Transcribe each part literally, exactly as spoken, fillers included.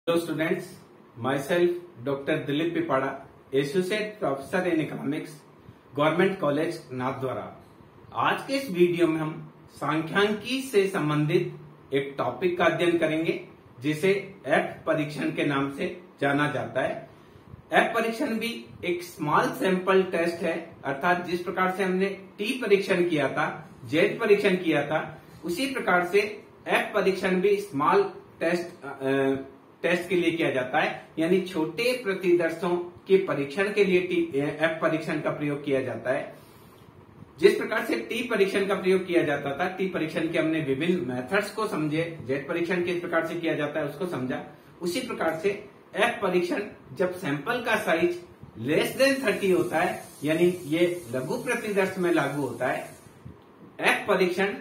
Hello students, myself Doctor Dilip Pipada, Associate Professor in Economics, government college Nathdwara. आज के इस video में हम सांख्यिकी से संबंधित एक टॉपिक का अध्ययन करेंगे जिसे एफ परीक्षण के नाम से जाना जाता है। एफ परीक्षण भी एक स्मॉल सैंपल टेस्ट है, अर्थात जिस प्रकार से हमने टी परीक्षण किया था, जेड परीक्षण किया था, उसी प्रकार से एफ परीक्षण भी स्मॉल टेस्ट आ, टेस्ट के लिए किया जाता है, यानी छोटे प्रतिदर्शों के परीक्षण के लिए एफ परीक्षण का प्रयोग किया जाता है। जिस प्रकार से टी परीक्षण का प्रयोग किया जाता था, टी परीक्षण के हमने विभिन्न मेथड्स को समझे, जेड परीक्षण किस प्रकार से किया जाता है उसको समझा, उसी प्रकार से एफ परीक्षण जब सैंपल का साइज लेस देन थर्टी होता है, यानी ये लघु प्रतिदर्श में लागू होता है। एफ परीक्षण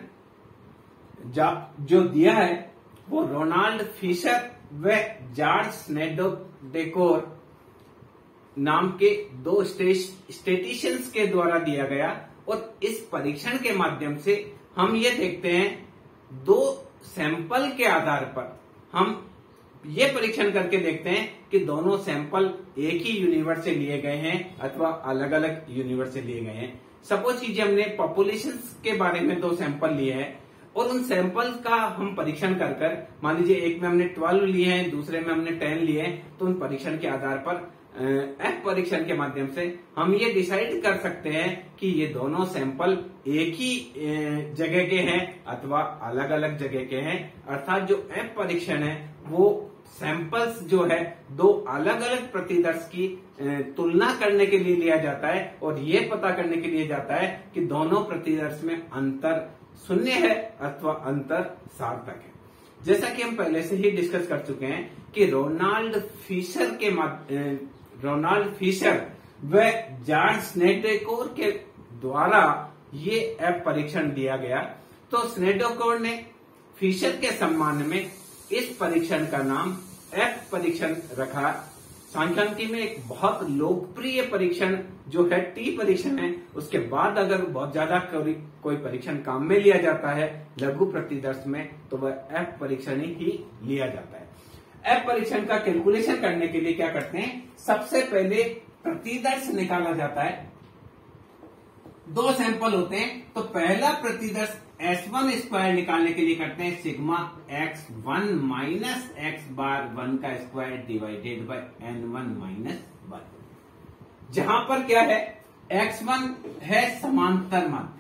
जो दिया है वो रोनाल्ड फिशर व जॉर्ज स्नेडोडेकोर नाम के दो स्टेटिशियंस के द्वारा दिया गया, और इस परीक्षण के माध्यम से हम ये देखते हैं दो सैंपल के आधार पर हम ये परीक्षण करके देखते हैं कि दोनों सैंपल एक ही यूनिवर्स से लिए गए हैं अथवा अलग अलग यूनिवर्स से लिए गए हैं। सपोज कीजिए हमने पॉपुलेशन के बारे में दो सैंपल लिए हैं और उन सैंपल का हम परीक्षण कर कर, मान लीजिए एक में हमने ट्वेल्व लिए हैं, दूसरे में हमने टेन लिए हैं, तो उन परीक्षण के आधार पर एफ परीक्षण के माध्यम से हम ये डिसाइड कर सकते हैं कि ये दोनों सैंपल एक ही जगह के हैं अथवा अलग अलग जगह के हैं। अर्थात जो एफ परीक्षण है वो सैंपल्स जो है दो अलग अलग प्रतिदर्श की तुलना करने के लिए लिया जाता है और ये पता करने के लिए जाता है कि दोनों प्रतिदर्श में अंतर शून्य है अथवा अंतर सार्थक है। जैसा कि हम पहले से ही डिस्कस कर चुके हैं कि रोनाल्ड फिशर के रोनाल्ड फिशर व जॉर्ज स्नेडोडेकोर के द्वारा ये एफ परीक्षण दिया गया, तो स्नेडोडेकोर ने फिशर के सम्मान में इस परीक्षण का नाम एफ परीक्षण रखा। सांख्यिकी में एक बहुत लोकप्रिय परीक्षण जो है टी परीक्षण है, उसके बाद अगर बहुत ज्यादा कोई परीक्षण काम में लिया जाता है लघु प्रतिदर्श में, तो वह एफ परीक्षण ही लिया जाता है। एफ परीक्षण का कैलकुलेशन करने के लिए क्या करते हैं, सबसे पहले प्रतिदर्श निकाला जाता है। दो सैंपल होते हैं, तो पहला प्रतिदर्श एस वन स्क्वायर निकालने के लिए करते हैं sigma x one minus x bar one का square divided by N one minus one, जहां पर क्या है एक्स वन है समांतर माध्य,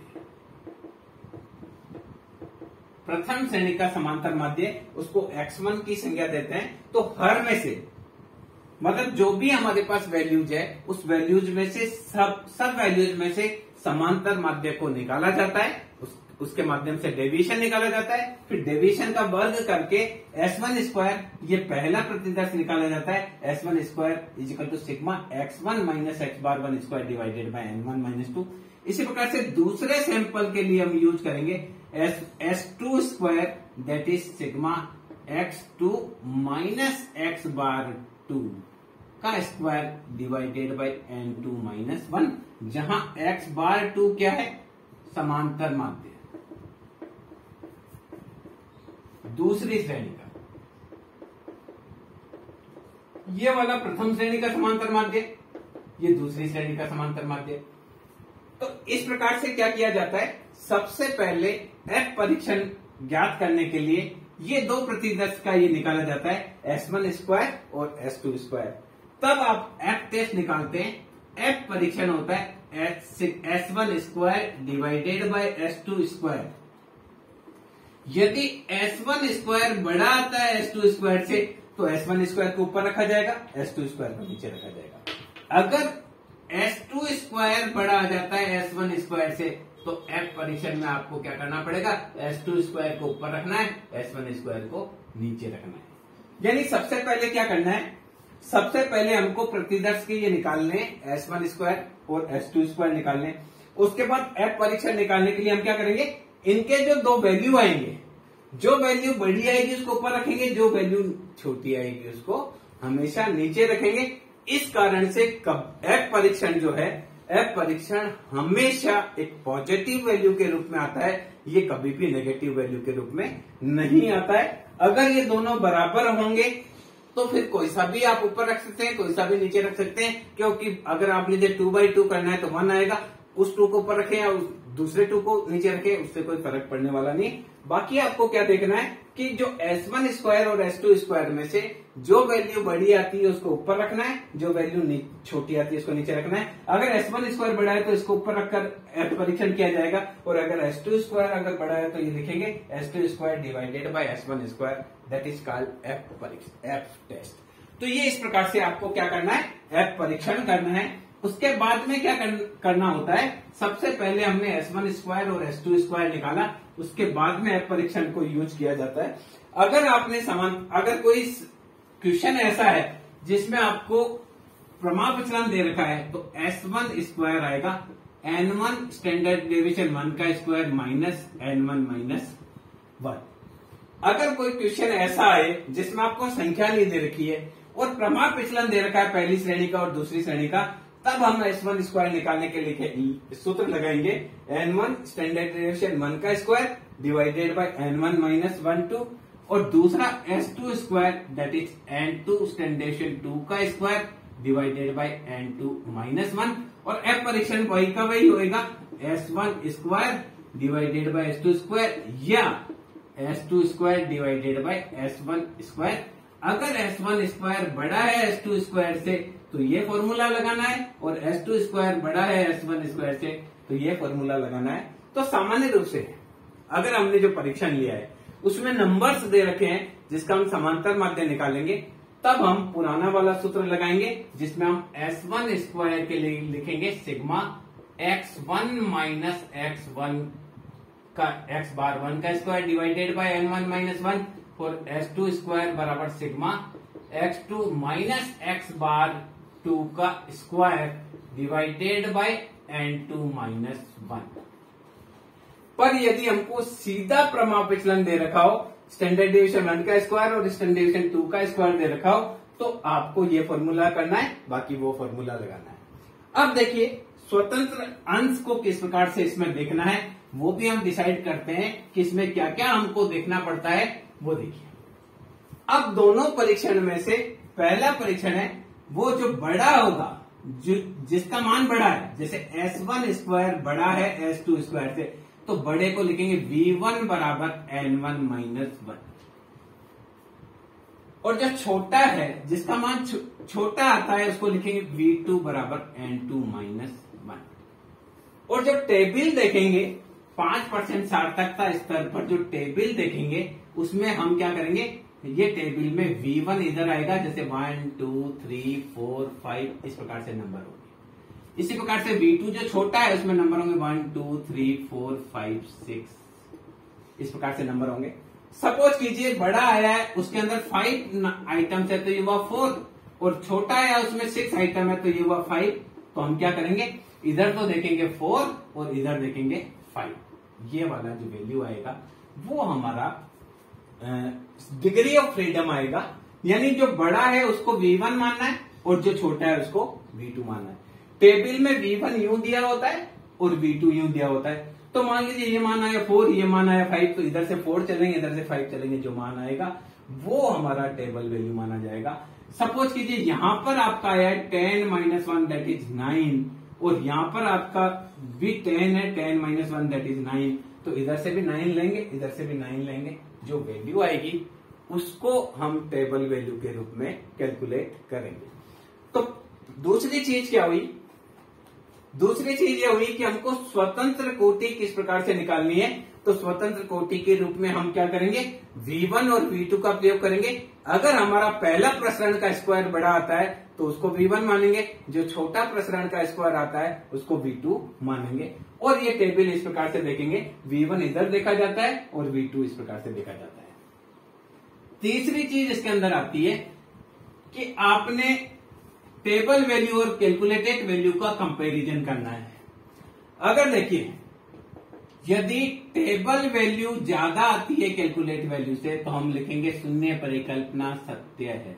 प्रथम श्रेणी का समांतर माध्य, उसको एक्स वन की संज्ञा देते हैं। तो हर में से मतलब जो भी हमारे पास वैल्यूज है उस वैल्यूज में से सब सब वैल्यूज में से समांतर माध्य को निकाला जाता है, उस, उसके माध्यम से डेविएशन निकाला जाता है, फिर डेविएशन का वर्ग करके एस वन स्क्वायर ये पहला प्रतिदर्श निकाला जाता है, s one square is equal to sigma x one minus x bar one square divided by N one minus two. इसी प्रकार से दूसरे सैंपल के लिए हम यूज करेंगे s s two square that is sigma x two minus x bar two का square divided by n two minus one, जहां एक्स बार टू क्या है समांतर माध्य दूसरी श्रेणी का, ये वाला प्रथम श्रेणी का समांतर माध्य, ये दूसरी श्रेणी का समांतर माध्य। तो इस प्रकार से क्या किया जाता है, सबसे पहले एफ परीक्षण ज्ञात करने के लिए ये दो प्रतिदर्श का ये निकाला जाता है एस वन स्क्वायर और एस टू स्क्वायर। तब आप एफ टेस्ट निकालते हैं। एफ परीक्षण होता है s one square divided by S two square. यदि एस वन स्क्वायर बड़ा आता है एस टू स्क्वायर से, तो एस वन स्क्वायर को ऊपर रखा जाएगा, एस टू स्क्वायर को नीचे रखा जाएगा। अगर एस टू स्क्वायर बड़ा आ जाता है एस वन स्क्वायर से, तो एफ परीक्षण में आपको क्या करना पड़ेगा, एस टू स्क्वायर को ऊपर रखना है, एस वन स्क्वायर को नीचे रखना है। यानी सबसे पहले क्या करना है, सबसे पहले हमको प्रतिदर्श के ये निकालने एस वन स्क्वायर और एस टू स्क्वायर निकालने। उसके बाद एफ परीक्षण निकालने के लिए हम क्या करेंगे, इनके जो दो वैल्यू आएंगे, जो वैल्यू बड़ी आएगी उसको ऊपर रखेंगे, जो वैल्यू छोटी आएगी उसको हमेशा नीचे रखेंगे। इस कारण से कब एफ परीक्षण जो है, एफ परीक्षण हमेशा एक पॉजिटिव वैल्यू के रूप में आता है, ये कभी भी नेगेटिव वैल्यू के रूप में नहीं आता है। अगर ये दोनों बराबर होंगे तो फिर कोई सा भी आप ऊपर रख सकते हैं, कोई सा भी नीचे रख सकते हैं, क्योंकि अगर आपने जो टू बाई टू करना है तो वन आएगा, उस टू को ऊपर रखें या उस दूसरे टू को नीचे रखें, उससे कोई फर्क पड़ने वाला नहीं। बाकी आपको क्या देखना है कि जो एस वन स्क्वायर और एस टू स्क्वायर में से जो वैल्यू बड़ी आती है उसको ऊपर रखना है, जो वैल्यू छोटी आती है उसको नीचे रखना है। अगर एस वन स्क्वायर बड़ा है तो इसको ऊपर रखकर एफ परीक्षण किया जाएगा, और अगर एस टू स्क्वायर अगर बड़ा है तो ये लिखेंगे s two square divided by s one square, that is called F परीक्षण, एफ टेस्ट। तो ये इस प्रकार से आपको क्या करना है, एफ परीक्षण करना है। उसके बाद में क्या करना होता है, सबसे पहले हमने एस वन स्क्वायर और एस टू स्क्वायर निकाला, उसके बाद में एफ परीक्षण को यूज किया जाता है। अगर आपने समान अगर कोई क्वेश्चन ऐसा है जिसमें आपको प्रमाप विचलन दे रखा है तो एस वन स्क्वायर आएगा n one standard deviation one का square minus n one minus one. अगर कोई क्वेश्चन ऐसा है जिसमें आपको संख्या नहीं दे रखी है और प्रमाप विचलन दे रखा है पहली श्रेणी का और दूसरी श्रेणी का, तब हम एस वन स्क्वायर निकालने के लिए सूत्र लगाएंगे n one standard deviation one का square divided by N one minus one two, और दूसरा s two square that is n two standard deviation two का square divided by n two minus one, और एफ परीक्षण वही का वही होएगा s one square divided by S two square या s two square divided by s one square. अगर s one square बड़ा है एस टू स्क्वायर से तो ये फॉर्मूला लगाना है, और एस टू स्क्वायर बड़ा है एस वन स्क्वायर से तो ये फॉर्मूला लगाना है। तो सामान्य रूप से अगर हमने जो परीक्षण लिया है उसमें नंबर्स दे रखे हैं जिसका हम समांतर माध्य निकालेंगे, तब हम पुराना वाला सूत्र लगाएंगे जिसमें हम एस वन स्क्वायर के लिए लिखेंगे sigma x one minus x one का एक्स बार वन का square divided by N one minus one, और एस टू स्क्वायर बराबर sigma x two minus x bar two का square divided by n two minus one. पर यदि हमको सीधा प्रमाप विचलन दे रखा हो, स्टैंडर्ड डेविएशन वन का स्क्वायर और स्टैंडर्ड डेविएशन टू का स्क्वायर दे रखा हो, तो आपको ये फॉर्मूला करना है, बाकी वो फॉर्मूला लगाना है। अब देखिए स्वतंत्र अंश को किस प्रकार से इसमें देखना है वो भी हम डिसाइड करते हैं कि इसमें क्या क्या हमको देखना पड़ता है, वो देखिए। अब दोनों परीक्षण में से पहला परीक्षण है वो जो बड़ा होगा, जो जिसका मान बड़ा है, जैसे एस वन स्क्वायर बड़ा है एस टू स्क्वायर से, तो बड़े को लिखेंगे वी वन बराबर एन वन माइनस वन, और जो छोटा है जिसका मान छो, छोटा आता है उसको लिखेंगे वी टू बराबर एन टू माइनस वन। और जो टेबल देखेंगे पांच परसेंट सार्थकता स्तर पर जो टेबल देखेंगे उसमें हम क्या करेंगे, ये टेबल में वी वन इधर आएगा, जैसे one two three four five इस प्रकार से नंबर होंगे। इसी प्रकार से वी टू जो छोटा है उसमें नंबर होंगे one two three four five six, इस प्रकार से नंबर होंगे। सपोज कीजिए बड़ा आया है उसके अंदर फाइव आइटम्स है तो ये हुआ फोर, और छोटा आया उसमें सिक्स आइटम है तो ये हुआ फाइव। तो हम क्या करेंगे, इधर तो देखेंगे फोर और इधर देखेंगे फाइव, ये वाला जो वैल्यू आएगा वो हमारा डिग्री ऑफ फ्रीडम आएगा, यानी जो बड़ा है उसको वी वन मानना है और जो छोटा है उसको वी टू मानना है। टेबल में वी वन यूं दिया होता है और वी टू यूं दिया होता है, तो मान लीजिए ये मान आया फोर, ये मान आया फाइव, तो इधर से फोर चलेंगे इधर से फाइव चलेंगे, जो मान आएगा वो हमारा टेबल वैल्यू माना जाएगा। सपोज कीजिए यहां पर आपका आया है ten minus one that is nine, और यहां पर आपका भी टेन है, ten minus one that is nine, तो इधर से भी नाइन लेंगे इधर से भी नाइन लेंगे, जो वैल्यू आएगी उसको हम टेबल वैल्यू के रूप में कैलकुलेट करेंगे। तो दूसरी चीज क्या हुई, दूसरी चीज ये हुई कि हमको स्वतंत्र कोटि किस प्रकार से निकालनी है। तो स्वतंत्र कोटि के रूप में हम क्या करेंगे, वी वन और वी टू का प्रयोग करेंगे। अगर हमारा पहला प्रसरण का स्क्वायर बड़ा आता है तो उसको वी वन मानेंगे, जो छोटा प्रसरण का स्क्वायर आता है उसको वी टू मानेंगे। और ये टेबल इस प्रकार से देखेंगे, वी वन इधर देखा जाता है और वी टू इस प्रकार से देखा जाता है। तीसरी चीज इसके अंदर आती है कि आपने टेबल वैल्यू और कैलकुलेटेड वैल्यू का कंपैरिजन करना है। अगर देखिए यदि टेबल वैल्यू ज्यादा आती है कैलकुलेट वैल्यू से तो हम लिखेंगे शून्य परिकल्पना सत्य है,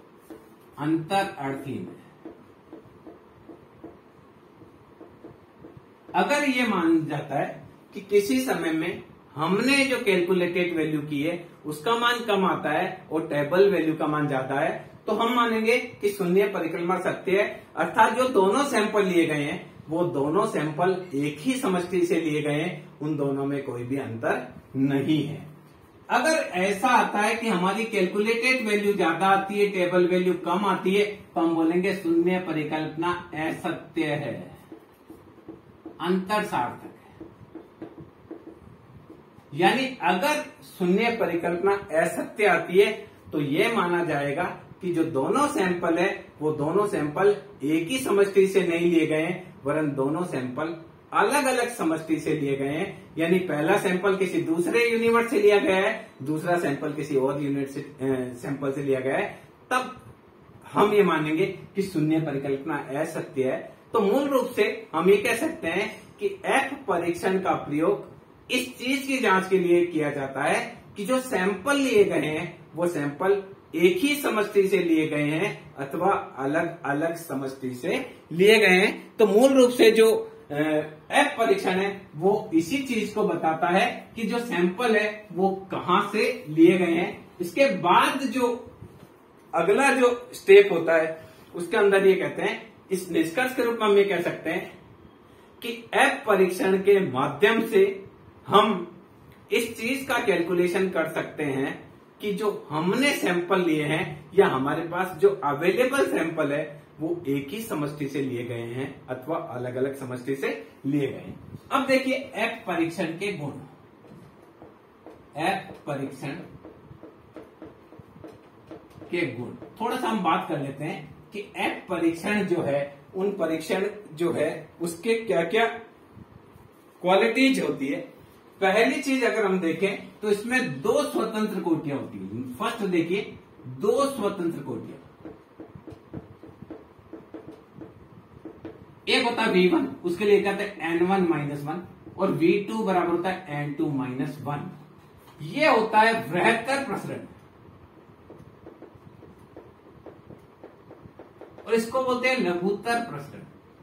अंतर अर्थहीन है। अगर ये मान जाता है कि किसी समय में हमने जो कैलकुलेटेड वैल्यू की है उसका मान कम आता है और टेबल वैल्यू का मान ज्यादा है, तो हम मानेंगे कि शून्य परिक्रमा सत्य है। अर्थात जो दोनों सैंपल लिए गए हैं वो दोनों सैंपल एक ही समष्टि से लिए गए हैं, उन दोनों में कोई भी अंतर नहीं है। अगर ऐसा आता है कि हमारी कैलकुलेटेड वैल्यू ज्यादा आती है, टेबल वैल्यू कम आती है, तो हम बोलेंगे शून्य परिकल्पना असत्य है, अंतर सार्थक है। यानी अगर शून्य परिकल्पना असत्य आती है तो ये माना जाएगा कि जो दोनों सैंपल है वो दोनों सैंपल एक ही समष्टि से नहीं लिए गए हैं, वरन दोनों सैंपल अलग अलग समष्टि से लिए गए हैं। यानी पहला सैंपल किसी दूसरे यूनिवर्स से लिया गया है, दूसरा सैंपल किसी और यूनिट से सैंपल से लिया गया है, तब हम ये मानेंगे कि शून्य परिकल्पना असत्य है। तो मूल रूप से हम ये कह सकते हैं कि एफ परीक्षण का प्रयोग इस चीज की जांच के लिए किया जाता है कि जो सैंपल लिए गए हैं वो सैंपल एक ही समष्टि से लिए गए हैं अथवा अलग अलग समष्टि से लिए गए हैं। तो मूल रूप से जो एफ परीक्षण है वो इसी चीज को बताता है कि जो सैंपल है वो कहां से लिए गए हैं। इसके बाद जो अगला जो स्टेप होता है उसके अंदर ये कहते हैं, इस निष्कर्ष के रूप में हम ये कह सकते हैं कि एफ परीक्षण के माध्यम से हम इस चीज का कैलकुलेशन कर सकते हैं कि जो हमने सैंपल लिए हैं या हमारे पास जो अवेलेबल सैंपल है वो एक ही समष्टि से लिए गए हैं अथवा अलग अलग समष्टि से लिए गए हैं। अब देखिए एफ परीक्षण के गुण। एफ परीक्षण के गुण थोड़ा सा हम बात कर लेते हैं कि एफ परीक्षण जो है, उन परीक्षण जो है उसके क्या क्या क्वालिटीज होती है। पहली चीज अगर हम देखें तो इसमें दो स्वतंत्र कोटियां होती है। फर्स्ट देखिए, दो स्वतंत्र कोटियां, एक होता है वी वन, उसके लिए कहते हैं एन वन माइनस वन, और वी टू बराबर होता है एन टू माइनस वन। ये होता है बृहत्तर प्रसरण, और इसको बोलते हैं लघुत्तर प्रसरण।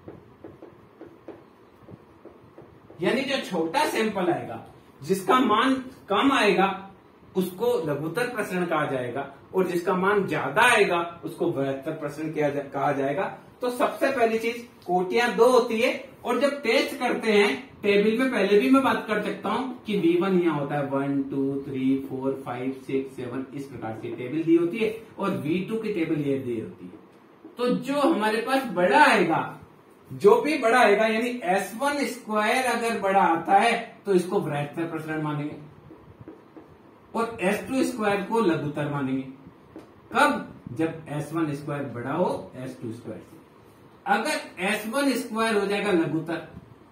यानी जो छोटा सैंपल आएगा जिसका मान कम आएगा उसको लघुत्तर प्रसरण कहा जाएगा, और जिसका मान ज्यादा आएगा उसको बृहत्तर प्रसरण कहा जाएगा। तो सबसे पहली चीज, कोटियां दो होती है, और जब टेस्ट करते हैं टेबल में, पहले भी मैं बात कर सकता हूं कि वी वन यहाँ होता है one two three four five six seven, इस प्रकार से टेबल दी होती है, और वी टू की टेबल ये दी होती है। तो जो हमारे पास बड़ा आएगा, जो भी बड़ा आएगा, यानी एस वन स्क्वायर अगर बड़ा आता है तो इसको बृहत्तर प्रसरण मानेंगे, और एस टू स्क्वायर को लघुत्तर मानेंगे। कब? जब एस वन स्क्वायर बड़ा हो एस टू स्क्वायर से। अगर एस वन स्क्वायर हो जाएगा लघुत्तर,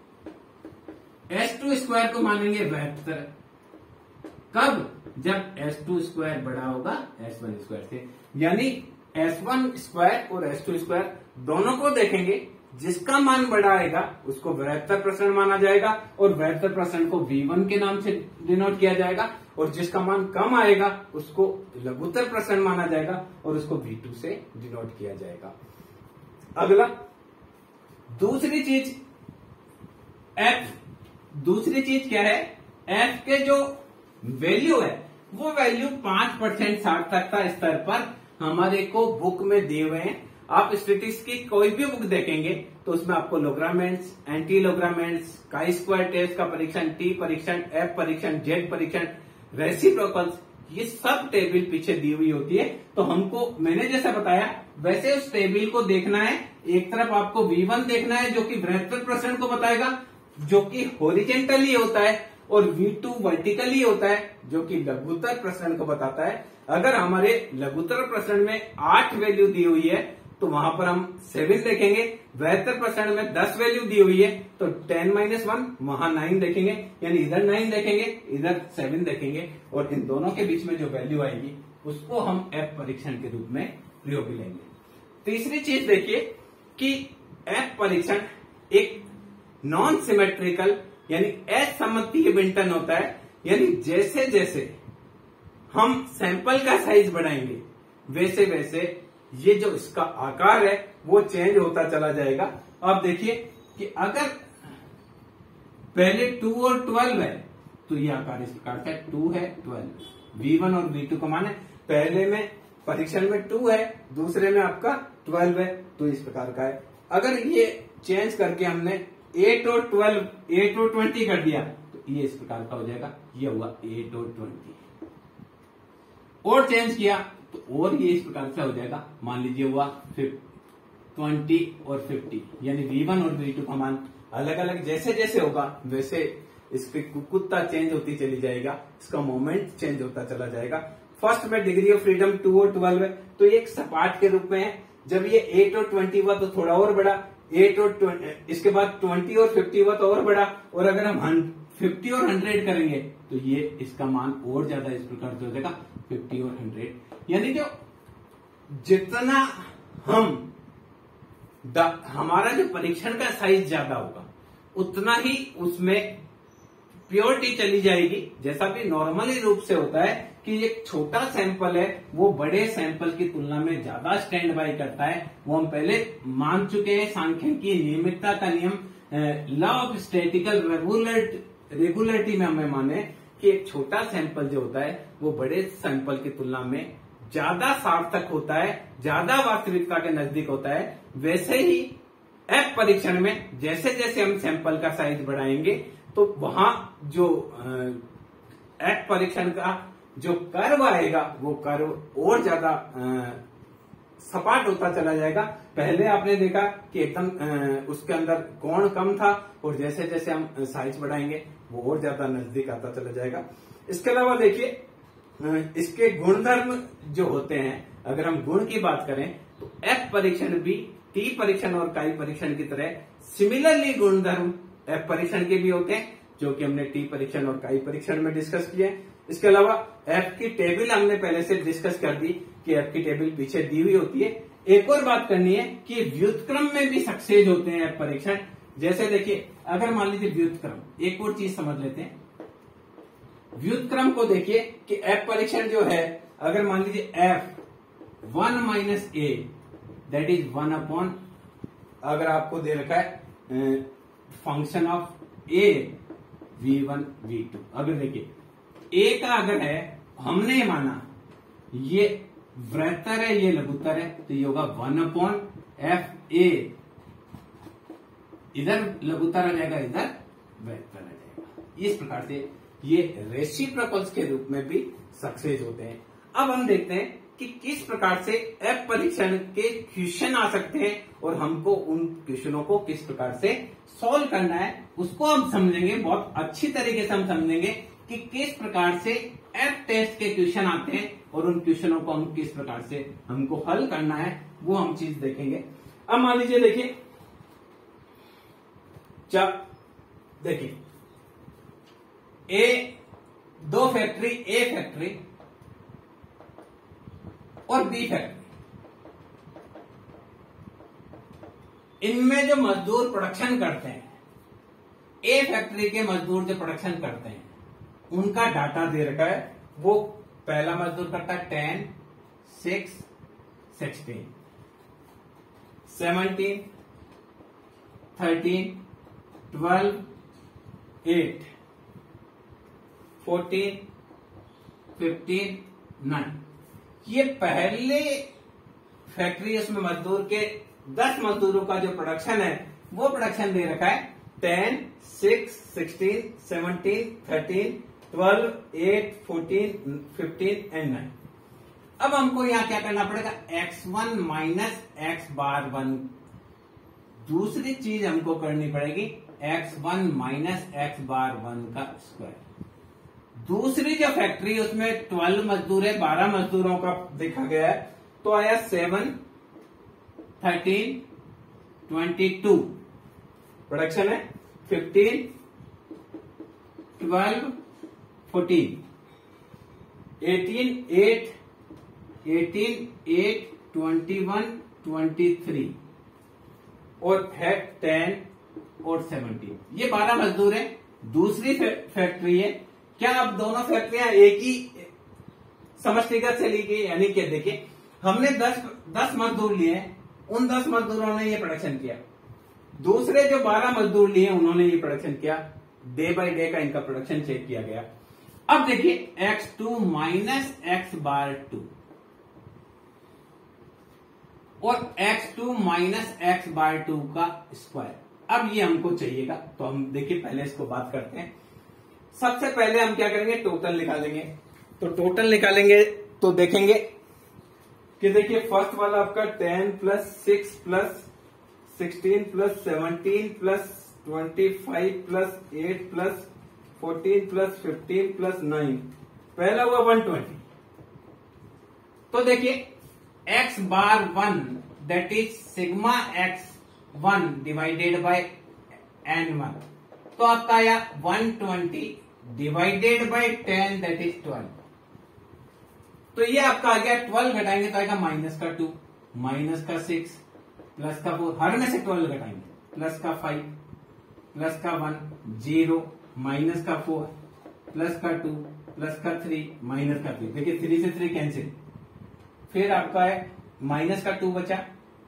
एस टू स्क्वायर को मानेंगे बृहत्तर। कब? जब एस टू स्क्वायर बड़ा होगा एस वन स्क्वायर से। यानी एस वन स्क्वायर और एस टू स्क्वायर दोनों को देखेंगे, जिसका मान बड़ा आएगा उसको बृहत्तर प्रसरण माना जाएगा, और बृहत्तर प्रसरण को वी वन के नाम से डिनोट किया जाएगा, और जिसका मान कम आएगा उसको लघुत्तर प्रसरण माना जाएगा, और उसको वी टू से डिनोट किया जाएगा। अगला, दूसरी चीज एफ, दूसरी चीज क्या है, एफ के जो वैल्यू है वो वैल्यू पांच परसेंट सार्थकता स्तर पर हमारे को बुक में दिए हुए हैं। आप स्टैटिस्टिक्स की कोई भी बुक देखेंगे तो उसमें आपको लोग्रामेंट्स, एंटी लोग्रामेंट्स, काई स्क्वायर टेस्ट का परीक्षण, टी परीक्षण, एफ परीक्षण, जेड परीक्षण, रेसिप्रोकल्स, ये सब टेबल पीछे दी हुई होती है। तो हमको, मैंने जैसा बताया वैसे उस टेबल को देखना है। एक तरफ आपको वी वन देखना है जो कि बृहत्तर प्रसरण को बताएगा, जो कि हॉरिजेंटली होता है, और वी टू वर्टिकली होता है जो कि लघुत्तर प्रसरण को बताता है। अगर हमारे लघुत्तर प्रसरण में आठ वैल्यू दी हुई है तो वहां पर हम सेवन देखेंगे, बृहत्तर प्रसरण में दस वैल्यू दी हुई है तो टेन माइनस वन, वहां नाइन देखेंगे, यानी इधर नाइन देखेंगे इधर सेवन देखेंगे, और इन दोनों के बीच में जो वैल्यू आएगी उसको हम एफ परीक्षण के रूप में प्रयोग लेंगे। तीसरी चीज देखिए कि एफ परीक्षण एक नॉन सिमेट्रिकल यानी असममितीय विंटन होता है। यानी जैसे जैसे हम सैंपल का साइज बढ़ाएंगे वैसे वैसे ये जो इसका आकार है वो चेंज होता चला जाएगा। अब देखिए कि अगर पहले टू और ट्वेल्व है तो ये आकार इस प्रकार से टू है ट्वेल्व। वी वन और वी टू का मान है, पहले में परीक्षण में टू है, दूसरे में आपका ट्वेल्व है, तो इस प्रकार का है। अगर ये चेंज करके हमने एट और ट्वेल्व एट और ट्वेंटी कर दिया तो ये इस प्रकार का हो जाएगा, ये हुआ एट और ट्वेंटी। और चेंज किया तो और ये इस प्रकार से हो जाएगा, मान लीजिए हुआ ट्वेंटी और फिफ्टी, यानी वी वन और वी टू का मान अलग अलग जैसे जैसे होगा वैसे इसकी कुकुत्ता चेंज होती चली जाएगा, इसका मोमेंट चेंज होता चला जाएगा। फर्स्ट में डिग्री ऑफ फ्रीडम टू और ट्वेल्व है, तो ये एक सपाट के रूप में है। जब ये एट और ट्वेंटी हुआ तो थोड़ा और बड़ा, एट और इसके बाद ट्वेंटी और फिफ्टी हुआ तो और बड़ा, और अगर हम फिफ्टी और हंड्रेड करेंगे तो ये इसका मान और ज्यादा इस प्रकार से हो जाएगा फिफ्टी और हंड्रेड। यानी जो जितना हम हमारा जो परीक्षण का साइज ज्यादा होगा उतना ही उसमें प्योरिटी चली जाएगी। जैसा कि नॉर्मली रूप से होता है कि एक छोटा सैंपल है वो बड़े सैंपल की तुलना में ज्यादा स्टैंड बाय करता है, वो हम पहले मान चुके हैं। सांख्यिकी नियमितता का नियम, लॉ ऑफ स्टैटिकल रेगुलरिटी में हमें माने कि एक छोटा सैंपल जो होता है वो बड़े सैंपल की तुलना में ज्यादा सार्थक होता है, ज्यादा वास्तविकता के नजदीक होता है। वैसे ही एफ परीक्षण में जैसे जैसे हम सैंपल का साइज बढ़ाएंगे तो वहां जो एफ परीक्षण का जो कर्व आएगा वो कर्व और ज्यादा सपाट होता चला जाएगा। पहले आपने देखा कि एकदम उसके अंदर कोण कम था, और जैसे जैसे हम साइज बढ़ाएंगे वो और ज्यादा नजदीक आता चला जाएगा। इसके अलावा देखिए इसके गुणधर्म जो होते हैं, अगर हम गुण की बात करें तो एफ परीक्षण भी टी परीक्षण और काई परीक्षण की तरह सिमिलरली गुणधर्म एफ परीक्षण के भी होते हैं, जो कि हमने टी परीक्षण और काई परीक्षण में डिस्कस किए। इसके अलावा एफ की टेबल हमने पहले से डिस्कस कर दी कि एफ की टेबल पीछे दी हुई होती है। एक और बात करनी है कि व्युत्क्रम में भी सक्सेस होते हैं एफ परीक्षण। जैसे देखिए अगर मान लीजिए व्युत्क्रम, एक और चीज समझ लेते हैं, व्युत्क्रम को देखिए कि एफ परीक्षण जो है, अगर मान लीजिए F one minus A that is one upon, अगर आपको दे रखा है function of A v one v two, अगर देखिए ए का अगर है, हमने माना ये वृत्तर है ये लघुत्तर है, तो ये होगा वन अपॉन एफ ए, इधर लघुत्तर आ जाएगा इधर वृत्तर आ जाएगा। इस प्रकार से ये रेसिप्रोकल्स के रूप में भी सक्सेस होते हैं। अब हम देखते हैं कि किस प्रकार से एफ परीक्षण के क्वेश्चन आ सकते हैं और हमको उन क्वेश्चनों को किस प्रकार से सॉल्व करना है उसको हम समझेंगे। बहुत अच्छी तरीके से हम समझेंगे कि किस प्रकार से एफ टेस्ट के क्वेश्चन आते हैं और उन क्वेश्चनों को हम किस प्रकार से हमको हल करना है वो हम चीज देखेंगे। अब मान लीजिए देखिए, जब देखिए ए दो फैक्ट्री, ए फैक्ट्री और बी फैक्ट्री, इनमें जो मजदूर प्रोडक्शन करते हैं, ए फैक्ट्री के मजदूर जो प्रोडक्शन करते हैं उनका डाटा दे रखा है। वो पहला मजदूर करता है ten, six, sixteen, seventeen, thirteen, twelve, eight, fourteen, fifteen, nine. ये पहले फैक्ट्री उसमें मजदूर के दस मजदूरों का जो प्रोडक्शन है वो प्रोडक्शन दे रखा है ten, six, sixteen, seventeen, thirteen, twelve, eight, fourteen, fifteen and nine. अब हमको यहां क्या करना पड़ेगा, x one minus x bar one. दूसरी चीज हमको करनी पड़ेगी x one minus x bar one का स्क्वायर। दूसरी जो फैक्ट्री उसमें ट्वेल्व मजदूर है, बारह मजदूरों का देखा गया है, तो आया seven, thirteen, twenty two production है, fifteen, twelve, fourteen, eighteen, eight, eighteen, eight, twenty one, twenty three और है टेन और सेवनटीन। ये बारह मजदूर है। दूसरी फैक्ट्री है, क्या अब दोनों फैक्ट्रियां एक ही समष्टिगत से ली गई, यानी कि देखिए हमने दस दस मजदूर लिए, उन दस मजदूरों ने ये प्रोडक्शन किया, दूसरे जो बारह मजदूर लिए उन्होंने ये प्रोडक्शन किया। डे बाय डे का इनका प्रोडक्शन चेक किया गया। अब देखिए x two minus x bar two और x two minus x bar two का स्क्वायर, अब ये हमको चाहिएगा। तो हम देखिए पहले इसको बात करते हैं। सबसे पहले हम क्या करेंगे, टोटल निकालेंगे। तो टोटल निकालेंगे तो देखेंगे कि देखिए फर्स्ट वाला आपका ten plus six plus sixteen plus seventeen plus twenty five plus eight plus fourteen plus fifteen plus nine, पहला हुआ वन ट्वेंटी। तो देखिए x bar one that is sigma x one divided by N one, तो आपका आया one twenty divided by ten that is twelve. तो ये आपका आ गया, ट्वेल्व घटाएंगे तो आएगा माइनस का टू, माइनस का सिक्स, प्लस का फोर, हर में से ट्वेल्व घटाएंगे, प्लस का फाइव, प्लस का वन, जीरो, माइनस का फोर, प्लस का टू, प्लस का थ्री, माइनस का थ्री। देखिए थ्री से थ्री कैंसिल, फिर आपका है माइनस का टू बचा,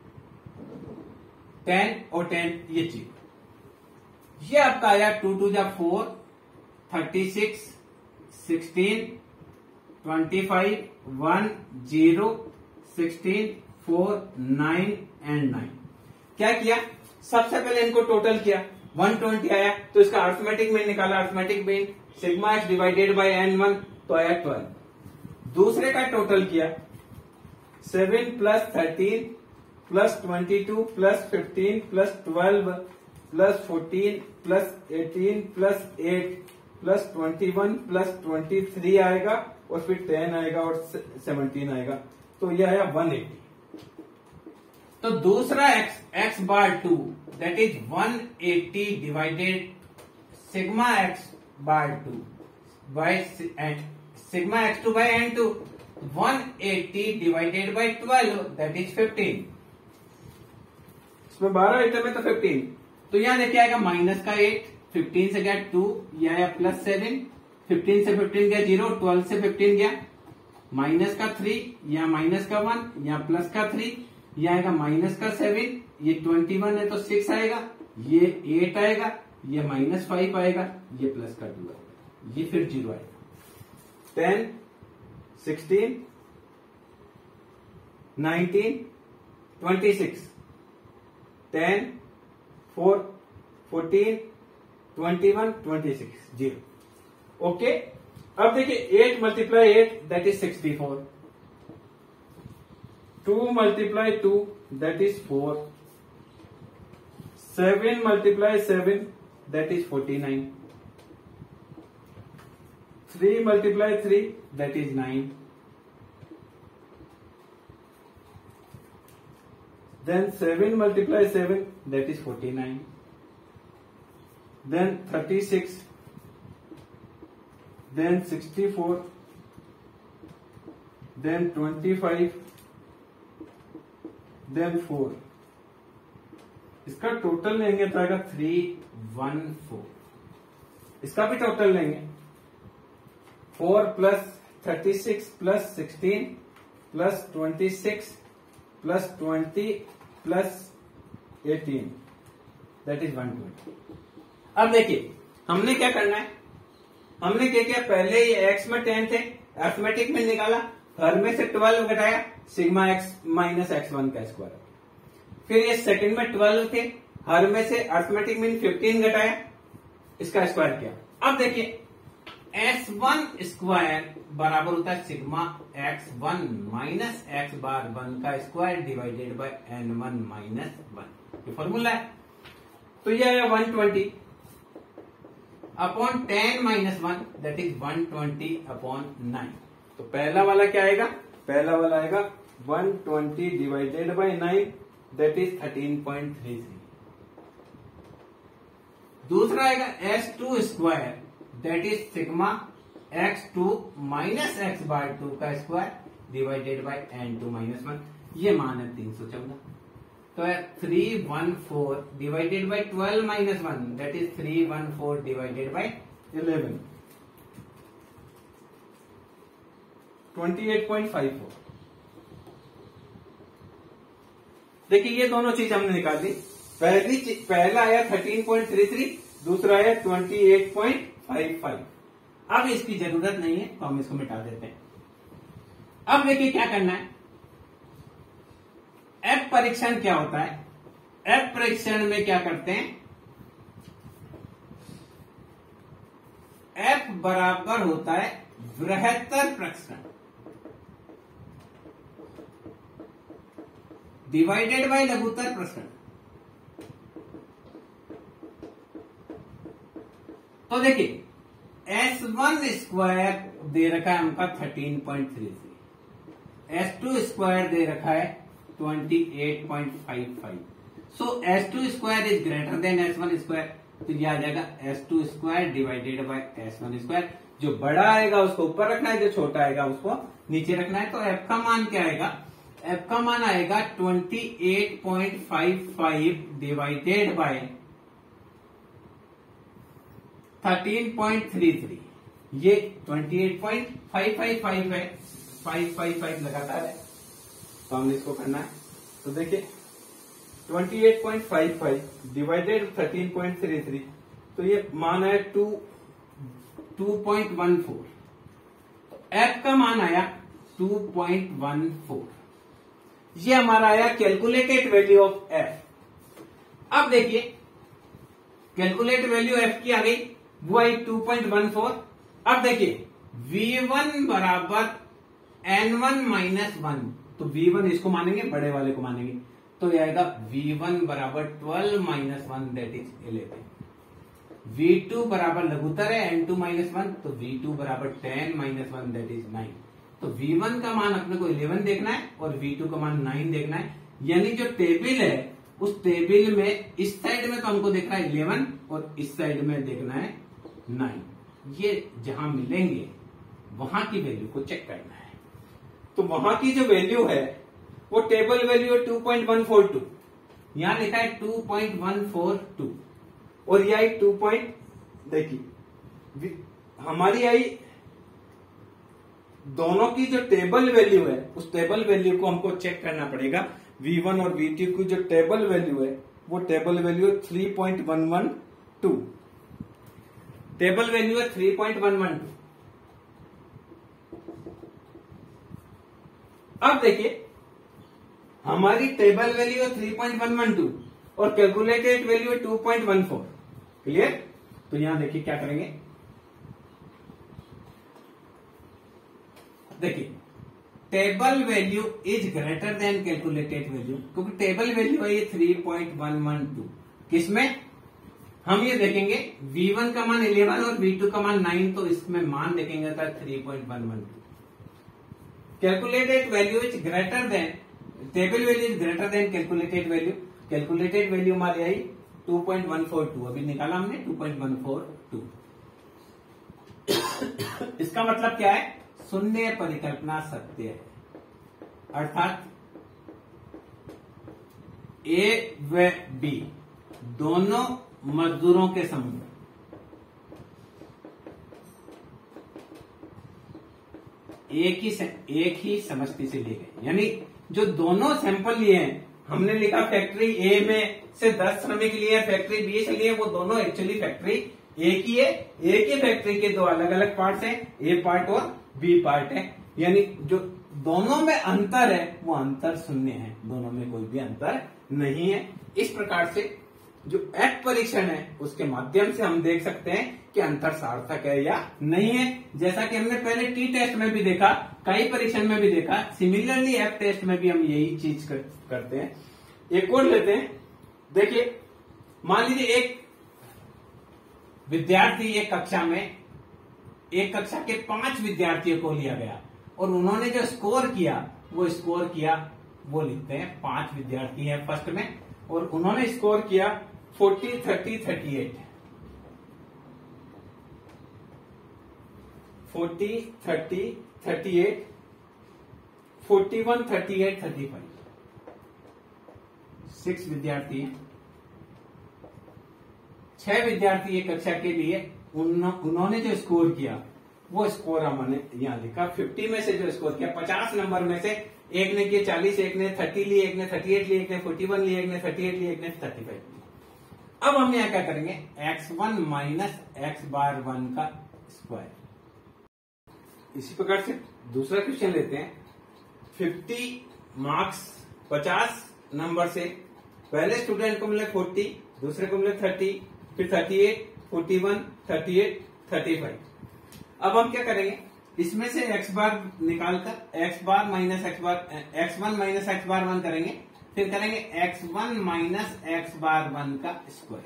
टेन और टेन ये जीरो। ये आपका आया टू टू जा four, thirty six, sixteen, twenty five, one, zero, sixteen, four, nine and nine. क्या किया, सबसे पहले इनको टोटल किया, वन ट्वेंटी आया तो इसका अर्थमेटिक मीन निकाला, arithmetic mean sigma x divided by N one तो आया ट्वेल्व। दूसरे का टोटल किया, seven plus thirteen plus twenty two plus fifteen plus twelve plus fourteen plus eighteen plus eight plus twenty one plus twenty three आएगा और फिर ten आएगा और सेवनटीन आएगा, तो यह आया वन एटी। तो दूसरा x x bar two that is one eighty divided sigma x bar two by sigma x two by n two, one eighty divided by twelve that is fifteen. इसमें बारह item है तो fifteen, तो यहां देखिए आएगा माइनस का eight, fifteen से गया टू, यह आया प्लस सेवन, फिफ्टीन से फिफ्टीन गया जीरो, ट्वेल्व से फिफ्टीन गया माइनस का थ्री, यहाँ माइनस का वन, यहाँ प्लस का थ्री, यह आएगा माइनस का सेवन, ये ट्वेंटी वन है तो सिक्स आएगा, ये एट आएगा, ये माइनस फाइव आएगा, ये प्लस का टू आएगा, ये फिर जीरो आएगा। Ten, sixteen, nineteen, twenty six, ten, four, fourteen, twenty one, twenty six, zero. Okay, अब देखिए eight multiply eight that is sixty four, two multiply two that is four, seven multiply seven that is forty nine, three multiply three that is nine, then seven multiply seven that is forty-nine, then thirty-six, then sixty-four, then twenty-five, then four। इसका total लेंगे तो आएगा three one four, इसका भी total लेंगे, four plus thirty six plus sixteen plus twenty six plus twenty plus eighteen that is one twenty. अब देखिए हमने क्या करना है, हमने क्या किया, पहले ये एक्स में टेन थे, अर्थमेटिक में निकाला, हर में से ट्वेल्व घटाया, sigma x minus x one का स्क्वायर। फिर ये सेकंड में ट्वेल्व थे, हर में से अर्थमेटिक में फिफ्टीन घटाया, इसका स्क्वायर किया। अब देखिए एस वन स्क्वायर बराबर होता है sigma x one minus x bar one का square divided by N one minus one, ये फॉर्मूला है। तो ये आया one twenty upon ten minus one that is one twenty upon nine. तो पहला वाला क्या आएगा, पहला वाला आएगा one twenty divided by nine that is thirteen point three three. दूसरा आएगा s two square that is sigma x two minus x bar two का square divided by n two minus one, ये मान है तीन सौ चौदह। तो है three one four divided by twelve minus one that is three one four divided by eleven, twenty eight point five four. देखिए ये दोनों चीज हमने निकाल दी। पहली चीज, पहला आया थर्टीन पॉइंट थ्री थ्री, दूसरा है twenty eight point five five. अब इसकी जरूरत नहीं है तो हम इसको मिटा देते हैं। अब देखिए क्या करना है। एफ परीक्षण क्या होता है? एफ परीक्षण में क्या करते हैं, एफ बराबर होता है बृहत्तर प्रक्षण डिवाइडेड बाय लघुत्तर प्रक्षण। तो देखिए एस वन स्क्वायर दे रखा है हमका thirteen point three three, s two square दे रखा है twenty eight point five five. So s two square is greater than s one square, तो यह आ जाएगा s two square divided by s one square. जो बड़ा आएगा उसको ऊपर रखना है, जो छोटा आएगा उसको नीचे रखना है। तो एफ का मान क्या आएगा? एफ का मान आएगा twenty eight point five five divided by thirteen point three three. ये twenty eight point five five five है, फाइव फाइव फाइव लगातार है, तो हमने इसको करना है। तो देखिए twenty eight point five five divided thirteen point three three, तो ये मान है two two point one four. F का मान आया टू पॉइंट वन फोर। ये हमारा आया कैलकुलेटेड वैल्यू ऑफ एफ। अब देखिए कैलकुलेट वैल्यू एफ की आ गई, वो आई टू पॉइंट वन फोर। अब देखिए वी वन बराबर एन वन माइनस वन, तो वी वन इसको मानेंगे, बड़े वाले को मानेंगे, तो ये आएगा वी वन बराबर twelve minus one that is eleven. V two बराबर लघुत्तर है एन टू माइनस वन, तो वी टू बराबर ten minus one that is nine. तो वी वन का मान अपने को इलेवन देखना है और वी टू का मान नाइन देखना है। यानी जो टेबल है उस टेबल में इस साइड में तो हमको देखना है इलेवन और इस साइड में देखना है नाइन। ये जहां मिलेंगे वहां की वैल्यू को चेक करना है। तो वहां की जो वैल्यू है वो टेबल वैल्यू है two point one four two, यहां लिखा है two point one four two और ये आई टू पॉइंट, देखिए हमारी आई दोनों की जो टेबल वैल्यू है उस टेबल वैल्यू को हमको चेक करना पड़ेगा। वी वन और वी टू की जो टेबल वैल्यू है वो टेबल वैल्यू है three point one one two, table value है three point one one two. अब देखिए हमारी टेबल वैल्यू है three point one one two और कैलकुलेटेड वैल्यू है two point one four. Clear? तो यहां देखिए क्या करेंगे, देखिए table value is greater than calculated value, क्योंकि टेबल वैल्यू है ये three point one one two. किसमें? हम ये देखेंगे वी वन का मान इलेवन और वी टू का मान नाइन, तो इसमें मान देखेंगे था three point one one two. Calculated value is greater than, table value is greater than calculated value. Calculated value हमारी आई two point one four two, अभी निकाला हमने two point one four two. इसका मतलब क्या है? शून्य परिकल्पना सत्य है, अर्थात ए व बी दोनों मजदूरों के समूह एक ही एक ही समष्टि से लिए गए। यानी जो दोनों सैंपल लिए हैं, हमने लिखा फैक्ट्री ए में से दस श्रमिक लिए हैं, फैक्ट्री बी से लिए, वो दोनों एक्चुअली फैक्ट्री एक ही है। एक ही फैक्ट्री के दो अलग अलग पार्ट्स हैं, ए पार्ट और बी पार्ट है। यानी जो दोनों में अंतर है वो अंतर शून्य है, दोनों में कोई भी अंतर नहीं है। इस प्रकार से जो एफ परीक्षण है उसके माध्यम से हम देख सकते हैं कि अंतर सार्थक है या नहीं है। जैसा कि हमने पहले टी टेस्ट में भी देखा, कई परीक्षण में भी देखा, सिमिलरली एफ टेस्ट में भी हम यही चीज कर, करते हैं। एक और लेते हैं, देखिए मान लीजिए एक विद्यार्थी एक कक्षा में, एक कक्षा के पांच विद्यार्थियों को लिया गया और उन्होंने जो स्कोर किया वो स्कोर किया वो लिखते हैं, पांच विद्यार्थी हैं फर्स्ट में और उन्होंने स्कोर किया forty thirty thirty eight, forty thirty thirty eight, forty one thirty eight thirty five, six विद्यार्थी हैं, छह विद्यार्थी एक कक्षा के लिए। उन, उन्होंने जो स्कोर किया वो स्कोर हमने यहां लिखा, फिफ्टी में से जो स्कोर किया, पचास नंबर में से एक ने किए चालीस, एक ने थर्टी लिए, एक ने थर्टी एट लिए, एक ने फोर्टी वन लिए, एक ने थर्टी एट लिए, एक ने थर्टी फाइव लिए। अब हम यहाँ क्या करेंगे, x one minus x bar one का स्क्वायर। इसी प्रकार से दूसरा क्वेश्चन लेते हैं। फिफ्टी मार्क्स पचास नंबर से पहले स्टूडेंट को मिले फोर्टी, दूसरे को मिले थर्टी, फिर thirty eight, forty one, thirty eight, thirty five. अब हम क्या करेंगे, इसमें से एक्स बार निकालकर x bar minus x bar x one minus x bar one करेंगे, फिर करेंगे x one minus x bar one का स्क्वायर।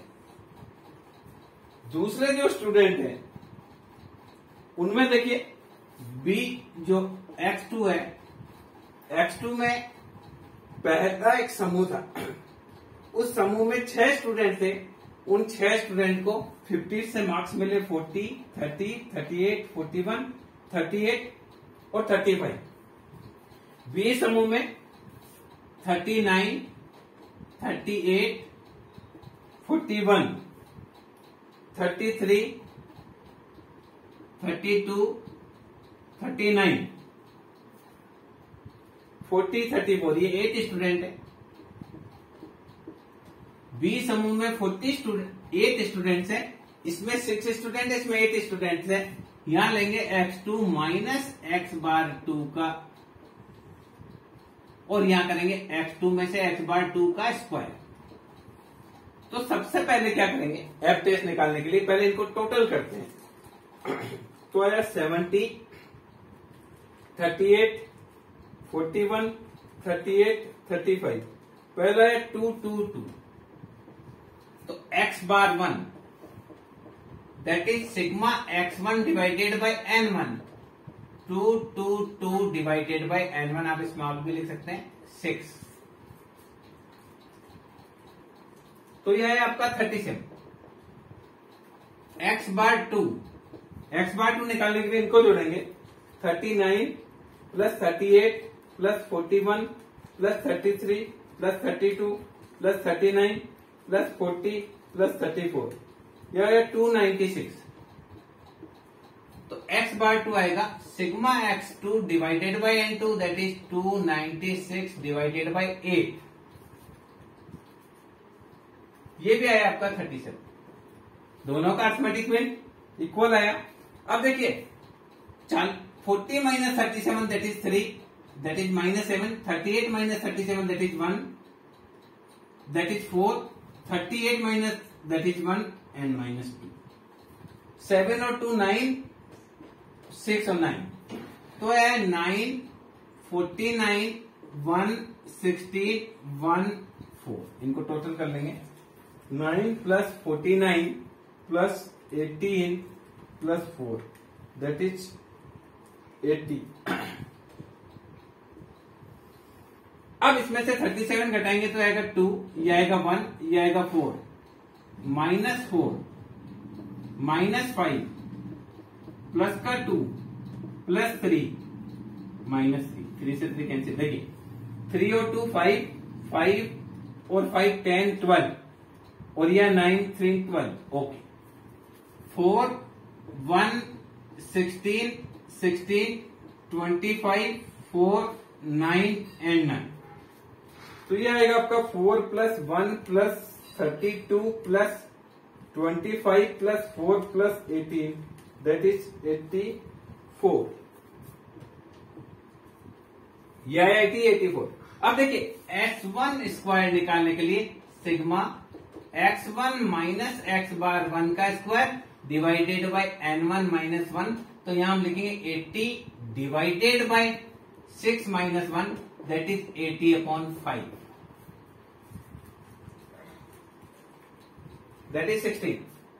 दूसरे जो स्टूडेंट है उनमें देखिए बी जो एक्स टू है, एक्स टू में पहला एक समूह था, उस समूह में छह स्टूडेंट थे। उन छह स्टूडेंट को फिफ्टी से मार्क्स मिले forty, thirty, thirty eight, forty one, thirty eight और थर्टी फाइव। बी समूह में thirty nine, thirty eight, forty one, thirty three, thirty two, thirty nine, forty, thirty four, ये एट स्टूडेंट है। B समूह में forty student at students है, इसमें six student है, इसमें एट स्टूडेंट्स है। यहां लेंगे x two minus x bar two का, और यहां करेंगे एक्स टू में से एक्स बार टू का स्क्वायर। तो सबसे पहले क्या करेंगे, एफ टेस्ट निकालने के लिए पहले इनको टोटल करते हैं। तो आया seventy, thirty eight, forty one, thirty eight, thirty five. पहला है टू टू टू, तो x bar one that is sigma x one divided by N one, two two two divided by N one, आप small भी लिख सकते हैं, six. तो यह है आपका thirty seven. x bar two, x bar two निकालने के लिए इनको जोड़ेंगे, thirty nine plus thirty eight plus forty one plus thirty three plus thirty two plus thirty nine plus forty plus thirty four, यह है टू नाइन्टी सिक्स। तो x bar two आएगा sigma x two divided by n two that is two ninety six divided by eight. ये भी आया आपका thirty seven, दोनों का अर्थमेटिक मीन इक्वल आया। अब देखिए forty minus thirty seven that is three, that is minus seven, thirty eight minus thirty seven that is one, that is four, thirty eight minus that is one and minus two. Seven और two nine, six और nine, तो है nine, forty nine, one, sixteen, one, four. इनको total कर लेंगे, nine plus forty nine plus eighteen plus four that is eighty. अब इसमें से थर्टी सेवन घटाएंगे तो आएगा टू, ये आएगा वन, ये आएगा four, minus four, minus five, plus का two, plus three, minus three, three से थ्री कैंसिल। देखिए थ्री और टू फाइव, फाइव और फाइव टेन, ट्वेल्व, और यह nine, three, twelve. Okay, four, one, sixteen, sixteen, twenty five, four, nine and nine. तो यह आएगा आपका four plus one plus thirty two plus twenty five plus four plus eighteen that is eighty four. यह है eighty, eighty four. अब देखिए x one square निकालने के लिए sigma x one minus x bar one का square divided by N one minus one. तो यहां हम लिखेंगे eighty divided by six minus one that is eighty upon five, that is sixteen.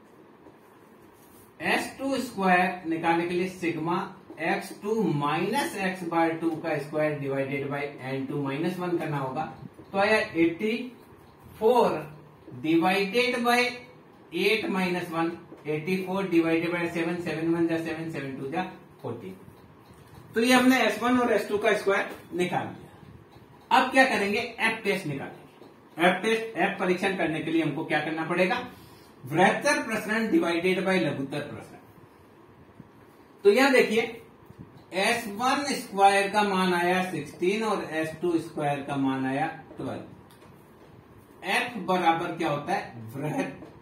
S two square निकालने के लिए sigma x two minus x bar two का square divided by n two minus one करना होगा। तो आया eighty four divided by eight minus one, eighty four divided by seven, seven one जा seven, seven two जा fourteen. तो ये हमने एस वन और एस टू का स्क्वायर निकाल लिया। अब क्या करेंगे, एफ टेस्ट निकालेंगे। एफ टेस्ट एफ परीक्षण करने के लिए हमको क्या करना पड़ेगा, वृहत्तर प्रसरण डिवाइडेड बाई लघुत्तर प्रसरण। तो यहां देखिए एस वन स्क्वायर का मान आया सिक्सटीन और एस टू स्क्वायर का मान आया ट्वेल्व। एफ बराबर क्या होता है, वृहत्तर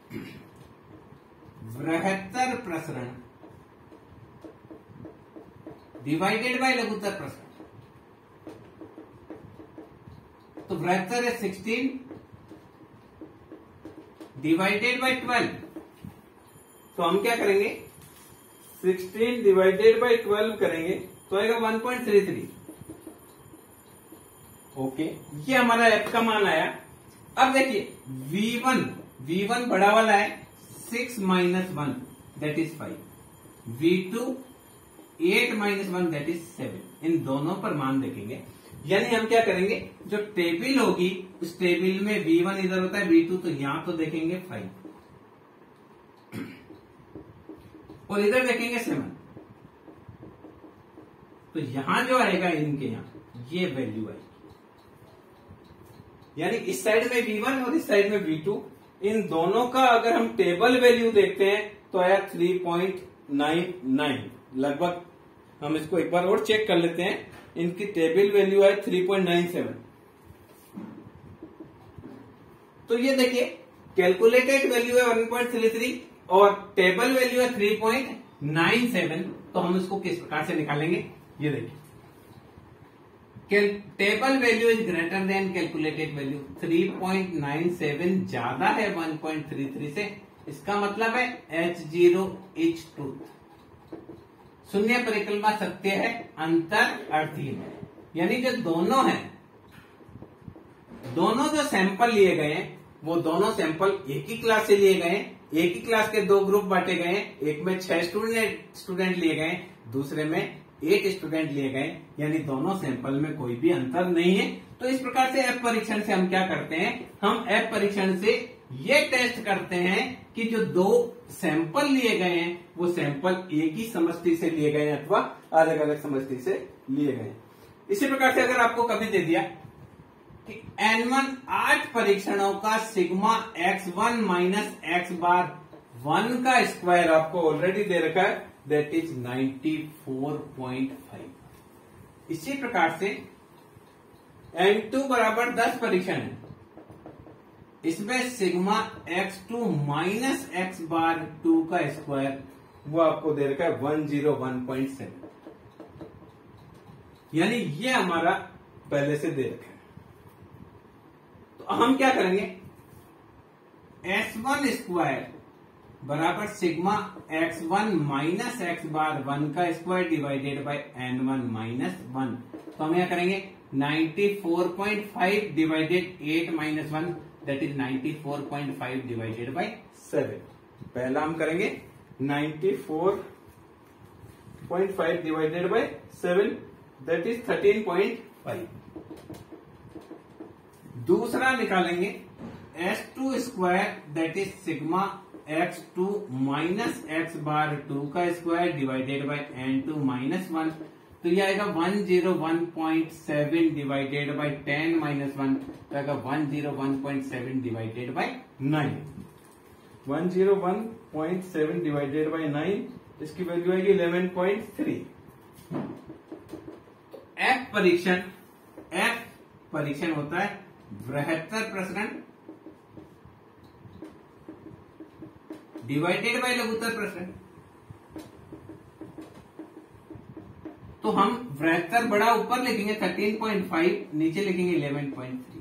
बृहत्तर प्रसरण डिवाइडेड बाय लघुत्तर प्रसरण। तो बृहत्तर है सिक्सटीन डिवाइडेड बाय ट्वेल्व। तो हम क्या करेंगे, सिक्सटीन डिवाइडेड बाय ट्वेल्व करेंगे तो आएगा one point three three. Okay, ये हमारा एफ का मान आया। अब देखिए वी वन, वी वन बड़ा वाला है six minus one that is five, v two eight minus one that is seven. इन दोनों पर मान देखेंगे, यानी हम क्या करेंगे, जो टेबल होगी उस टेबल में वी वन इधर होता है, वी टू तो यहां तो देखेंगे फाइव और इधर देखेंगे सेवन। तो यहां जो आएगा इनके यहां ये वैल्यू आएगी, यानी इस साइड में वी वन और इस साइड में वी टू। इन दोनों का अगर हम टेबल वैल्यू देखते हैं तो आया थ्री पॉइंट नाइन नाइन लगभग। हम इसको एक बार और चेक कर लेते हैं, इनकी टेबल वैल्यू है थ्री पॉइंट नाइन सेवन। तो ये देखिए कैलकुलेटेड वैल्यू है वन पॉइंट थ्री थ्री और टेबल वैल्यू है थ्री पॉइंट नाइन सेवन। तो हम इसको किस प्रकार से निकालेंगे, ये देखिए table value is greater than calculated value. Three point nine seven ज्यादा है वन पॉइंट थ्री थ्री से, इसका मतलब है एच जीरो इज ट्रूथ। शून्य परिक्रमा सत्य है, अंतर अर्थहीन है। यानी जो दोनों हैं, दोनों जो सैंपल लिए गए हैं वो दोनों सैंपल एक ही क्लास से लिए गए हैं। एक ही क्लास के दो ग्रुप बांटे गए हैं, एक में छह स्टूडेंट स्टूडेंट लिए गए, दूसरे में एट स्टूडेंट लिए गए, यानी दोनों सैंपल में कोई भी अंतर नहीं है। तो इस प्रकार से एफ परीक्षण से हम क्या करते हैं, हम एफ परीक्षण से ये टेस्ट करते हैं कि जो दो सैंपल लिए गए हैं वो सैंपल एक ही समष्टि से लिए गए अथवा अलग अलग समष्टि से लिए गए। इसी प्रकार से अगर आपको कभी दे दिया कि एन वन आठ परीक्षणों का sigma x one minus x bar one का स्क्वायर आपको ऑलरेडी दे रखा है, that is ninety four point five. इसी प्रकार से एन टू बराबर दस परीक्षण है, इसमें sigma x two minus x bar two का स्क्वायर वो आपको दे रखा है one zero one point seven. यानी ये हमारा पहले से दे रखा है। तो हम क्या करेंगे, एस वन स्क्वायर बराबर sigma x one minus x bar one का square divided by N one minus one. तो हम क्या करेंगे, ninety four point five divided eight minus one that is ninety four point five divided by seven. पहला हम करेंगे ninety four point five divided by seven that is thirteen point five. दूसरा निकालेंगे s two square that is sigma x two minus x bar two का square divided by n two minus one. तो ये आएगा one zero one point seven divided by ten minus one, तो आएगा one zero one point seven divided by nine. One zero one point seven divided by nine, इसकी value आएगी eleven point three. F परीक्षण, F परीक्षण होता है बृहत्तर प्रसरण divided by लघुत्तर प्रसरण। तो हम बृहत्तर बड़ा ऊपर लिखेंगे थर्टीन पॉइंट फाइव, नीचे लिखेंगे eleven point three.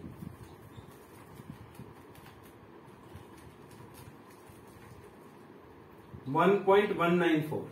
One point one nine four.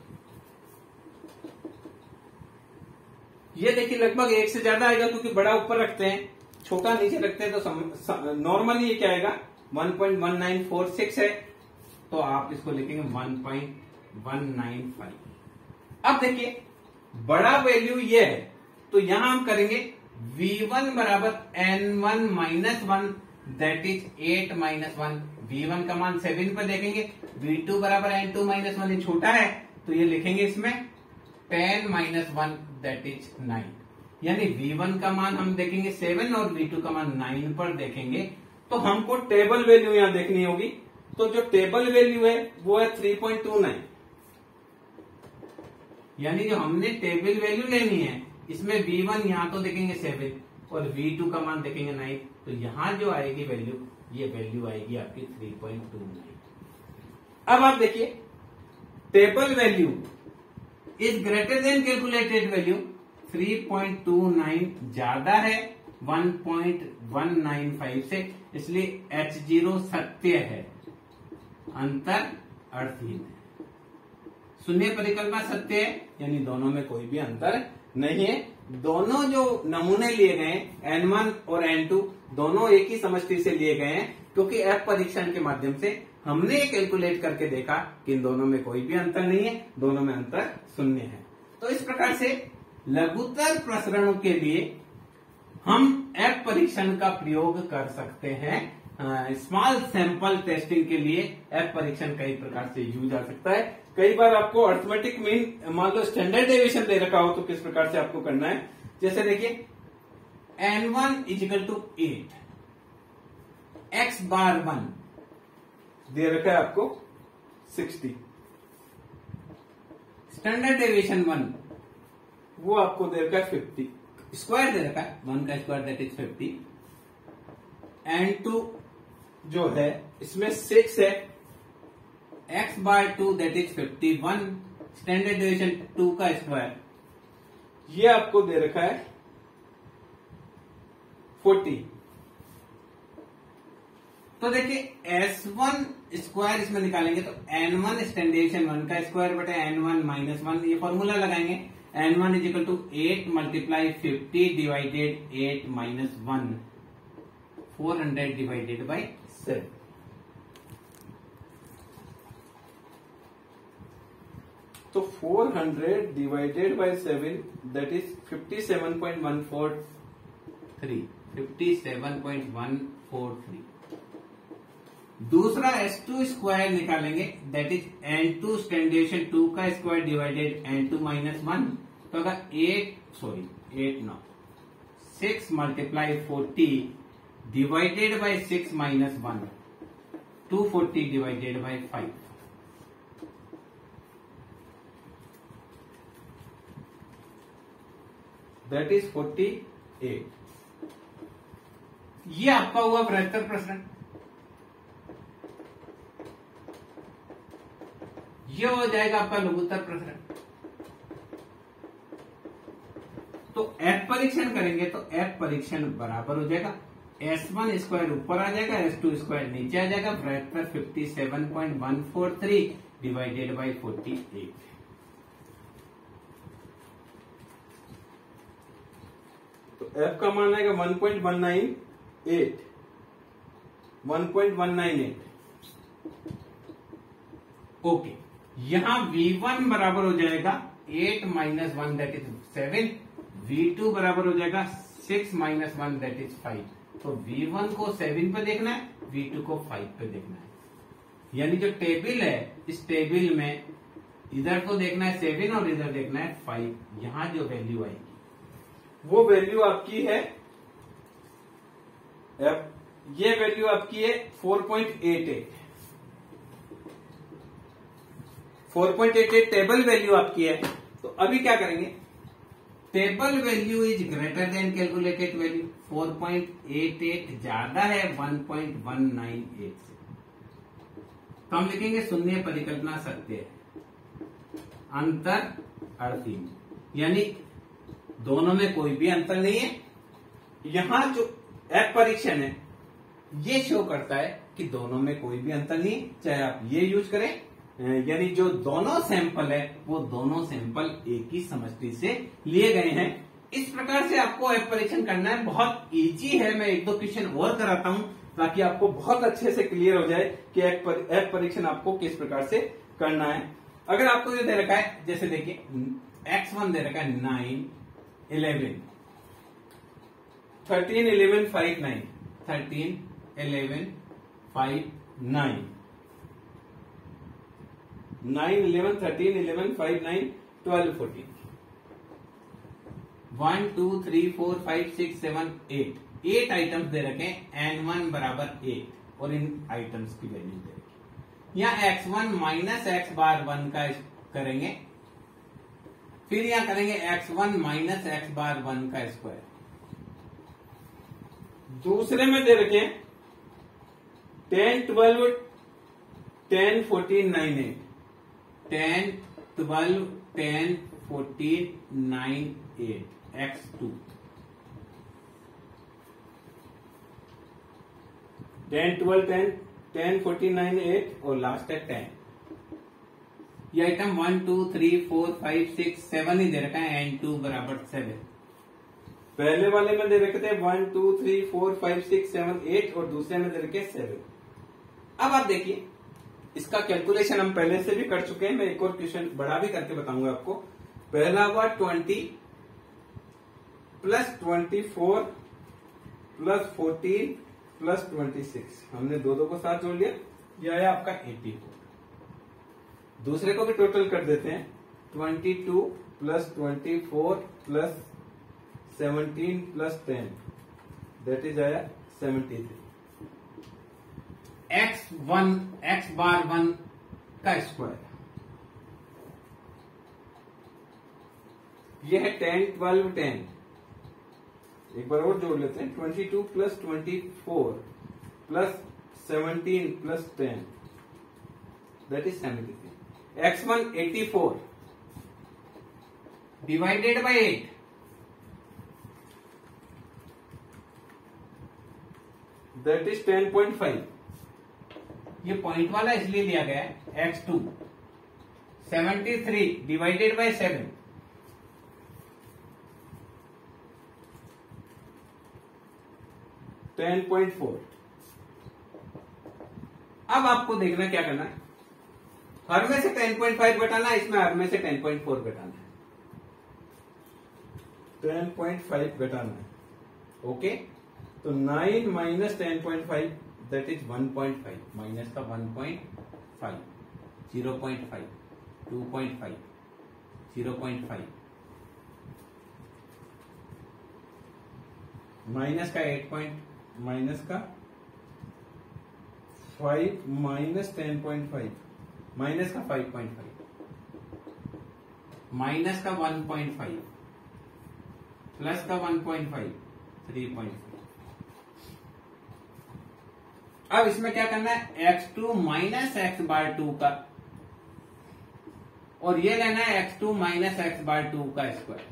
ये देखिए लगभग एक से ज्यादा आएगा क्योंकि बड़ा ऊपर रखते हैं, छोटा नीचे रखते हैं। तो नॉर्मली ये क्या आएगा, one point one nine four six है, तो आप इसको लिखेंगे one point one nine five. अब देखिए बड़ा वैल्यू ये है, तो यहां हम करेंगे वी वन बराबर n one minus one that is eight minus one. V one का मान सेवन पर देखेंगे, वी टू बराबर एन टू माइनस वन, ये छोटा है तो ये लिखेंगे इसमें ten minus one that is nine. यानी वी वन का मान हम देखेंगे सेवन और वी टू का मान नाइन पर देखेंगे। तो हमको टेबल वैल्यू यहां देखनी होगी, तो जो टेबल वैल्यू है वो है थ्री पॉइंट टू नाइन। यानी जो हमने टेबल वैल्यू लेनी है, इसमें वी वन यहां तो देखेंगे सेवन और वी टू का मान देखेंगे नाइन, तो यहां जो आएगी वैल्यू, ये वैल्यू आएगी आपकी थ्री पॉइंट टू नाइन। अब आप देखिए table value is greater than calculated value three point two nine ज्यादा है one point one nine five से, इसलिए एच जीरो सत्य है, अंतर अर्थहीन है। शून्य परिकल्पना सत्य है, यानी दोनों में कोई भी अंतर नहीं है। दोनों जो नमूने लिए गए एन वन और एन टू दोनों एक ही समष्टि से लिए गए हैं, क्योंकि एफ परीक्षण के माध्यम से हमने कैलकुलेट करके देखा कि इन दोनों में कोई भी अंतर नहीं है, दोनों में अंतर शून्य है। तो इस प्रकार से लघुत्तर प्रसरणों के लिए हम एफ परीक्षण का प्रयोग कर सकते हैं। स्मॉल सैंपल टेस्टिंग के लिए एफ परीक्षण कई प्रकार से यूज आ सकता है। कई बार आपको अर्थमेटिक मीन मान लो स्टैंडर्ड डेविएशन दे रखा हो तो किस प्रकार से आपको करना है, जैसे देखिए n one equal to eight, x bar one दे रखा है आपको सिक्सटी, स्टैंडर्ड डेविएशन वन वो आपको दे रखा है फिफ्टी, स्क्वायर दे रखा है वन का square that is fifty, n two जो है इसमें सिक्स है, x bar two that is fifty one, standard deviation two का स्क्वायर ये आपको दे रखा है फोर्टी। तो देखिए एस वन स्क्वायर इसमें निकालेंगे तो n one standard deviation one का स्क्वायर बटे एन वन माइनस वन, ये फॉर्मूला लगाएंगे n one is equal to eight multiply fifty divided eight minus one, four hundred divided by seven. तो four hundred divided by seven that is fifty seven point one four three, fifty seven point one four three. दूसरा s two square निकालेंगे that is n two standard deviation two का square divided n two minus one, तो अगर eight sorry eight नौ six multiply forty divided by six minus one, two forty divided by five, that is forty eight. ये आपका हुआ बृहत्तर प्रश्न। ये हो जाएगा आपका लघुत्तर प्रसरण। तो एफ परीक्षण करेंगे तो एफ परीक्षण बराबर हो जाएगा एस वन स्क्वायर ऊपर आ जाएगा, एस टू स्क्वायर नीचे आ जाएगा, बृहत्तर fifty seven point one four three divided by forty eight. तो एफ का मान आएगा one point one nine eight, one point one nine eight. Okay, यहां वी वन बराबर हो जाएगा eight minus one that is seven, v two बराबर हो जाएगा six minus one that is five. तो वी वन को सेवन पे देखना है, वी टू को फाइव पे देखना है। यानी जो टेबल है इस टेबल में इधर को देखना है सेवन और इधर देखना है फाइव। यहां जो वैल्यू आएगी वो वैल्यू आपकी है, ये वैल्यू आपकी है four point eight eight, four point eight eight table value आपकी है। तो अभी क्या करेंगे, table value is greater than calculated value, four point eight eight ज्यादा है one point one nine eight से, तो हम लिखेंगे शून्य परिकल्पना सत्य है, अंतर अर्थहीन, यानी दोनों में कोई भी अंतर नहीं है। यहां जो एफ परीक्षण है ये शो करता है कि दोनों में कोई भी अंतर नहीं है, चाहे आप ये यूज करें, यानी जो दोनों सैंपल है वो दोनों सैंपल एक ही समष्टि से लिए गए हैं। इस प्रकार से आपको एफ परीक्षण करना है, बहुत इजी है। मैं एक दो क्वेश्चन और कराता हूं ताकि आपको बहुत अच्छे से क्लियर हो जाए कि एफ परीक्षण आपको किस प्रकार से करना है। अगर आपको ये दे रखा है, जैसे देखिए एक्स वन दे रखा है nine eleven, thirteen eleven five nine, thirteen eleven five nine, nine eleven thirteen eleven five nine twelve fourteen, one two three four five six seven eight, eight items दे रखे हैं, एन वन बराबर eight और इन items की value दे रखी। यहाँ x one minus x bar one का करेंगे, फिर यहां करेंगे x one minus x bar one का स्क्वायर। दूसरे में दे रखे ten twelve ten fourteen nine eight, ten twelve ten fourteen nine eight x two, ten twelve ten ten fourteen nine eight और लास्ट है टेन। ये item one two three four five six seven ही दे रखा है, n to बराबर seven. पहले वाले में दे रखे थे one two three four five six seven eight और दूसरे में दे रखे सेवन। अब आप देखिए इसका कैलकुलेशन हम पहले से भी कर चुके हैं, मैं एक और क्वेश्चन बड़ा भी करके बताऊंगा आपको। पहला हुआ twenty plus twenty four plus fourteen plus twenty six, हमने दो दो को साथ जोड़ लिया, यह आया आपका एट्टी फोर। दूसरे को भी टोटल कर देते हैं, twenty two plus twenty four plus seventeen plus ten, that is आया seventy three. X one x bar one का स्क्वायर, यह है टेन ट्वेल्व टेन, एक बार और जोड़ लेते हैं, twenty two plus twenty four plus seventeen plus ten, that is seventy three. X one eighty four divided by eight, that is ten point five. ये point वाला इसलिए लिया गया है। X two seventy three divided by seven, ten point four. अब आपको देखना क्या करना है, हर में से टेन पॉइंट फाइव घटाना है, इसमें हर में से टेन पॉइंट फोर घटाना है, टेन पॉइंट फाइव घटाना है। ओके, तो nine minus ten point five that is one point five, minus का one point five, zero point five, two point five, zero point five, minus का eight point, minus का five, minus ten point five, minus का five point five, minus का one point five, plus का one point five, three point five. अब इसमें क्या करना है, x two minus x bar two का, और ये लेना है x two minus x bar two का स्क्वायर।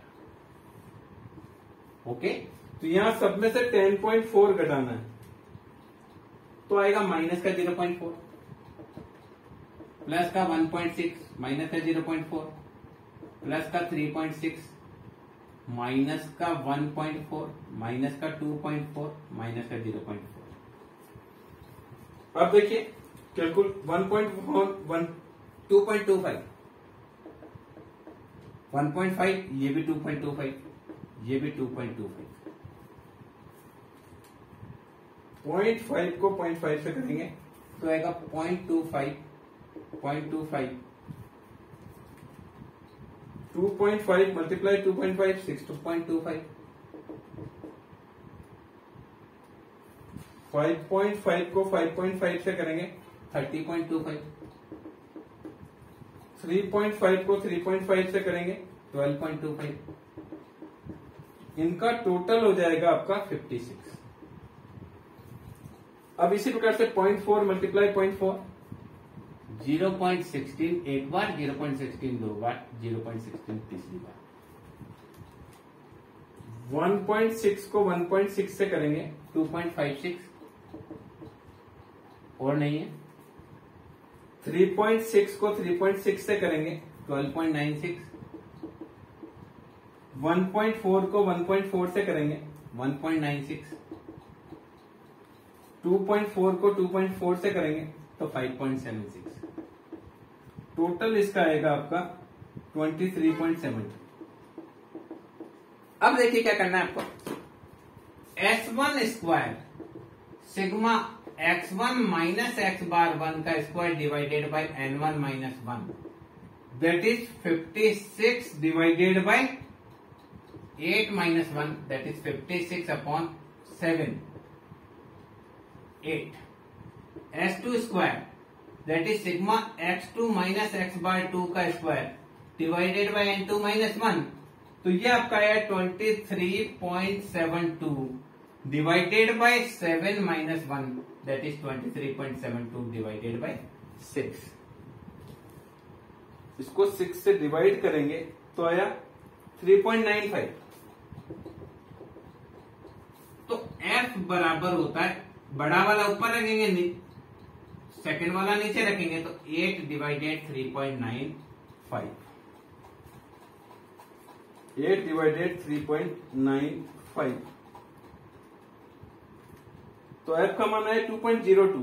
ओके, तो यहां सब में से टेन पॉइंट फोर घटाना है, तो आएगा माइनस का जीरो पॉइंट फोर, प्लस का वन पॉइंट सिक्स, माइनस का जीरो पॉइंट फोर, प्लस का थ्री पॉइंट सिक्स, माइनस का वन पॉइंट फोर, माइनस का टू पॉइंट फोर, माइनस का जीरो पॉइंट फोर। अब देखिए कैलकुल, one point four, one two point two five, one point five, ये भी टू पॉइंट टू फाइव, ये भी two point two five. Point five को पॉइंट फाइव से करेंगे तो आएगा point two five, point two five, two point five multiply two point five, six two point two five, five point five को five point five से करेंगे thirty point two five, three point five को three point five से करेंगे twelve point two five, इनका total हो जाएगा आपका फिफ्टी सिक्स। अब इसी प्रकार से point four multiply point four, zero point sixteen एक बार, जीरो पॉइंट सिक्सटीन दो बार, जीरो पॉइंट सिक्सटीन तीसरी बार, वन पॉइंट सिक्स को वन पॉइंट सिक्स से करेंगे टू पॉइंट फाइव सिक्स, और नहीं है, थ्री पॉइंट सिक्स को थ्री पॉइंट सिक्स से करेंगे twelve point nine six, one point four को वन पॉइंट फोर से करेंगे one point nine six, two point four को टू पॉइंट फोर से करेंगे तो five point seven six, total इसका आएगा आपका ट्वेंटी थ्री पॉइंट सेवन। अब देखिए क्या करना है आपको, s one square sigma x one minus x bar one का square divided by N one minus one, that is fifty six divided by eight minus one, that is fifty six upon seven, eight. S two square that is sigma x two minus x bar two का square divided by n two minus one, तो ये आपका है twenty three point seven two divided by seven minus one, that is twenty three point seven two divided by six. इसको six से divide करेंगे तो आया थ्री पॉइंट नाइन फाइव। तो f बराबर होता है, बड़ा वाला ऊपर रखेंगे, सेकंड वाला नीचे रखेंगे, तो eight divided three point nine five. Eight divided three point nine five. तो f का मान आया two point zero two.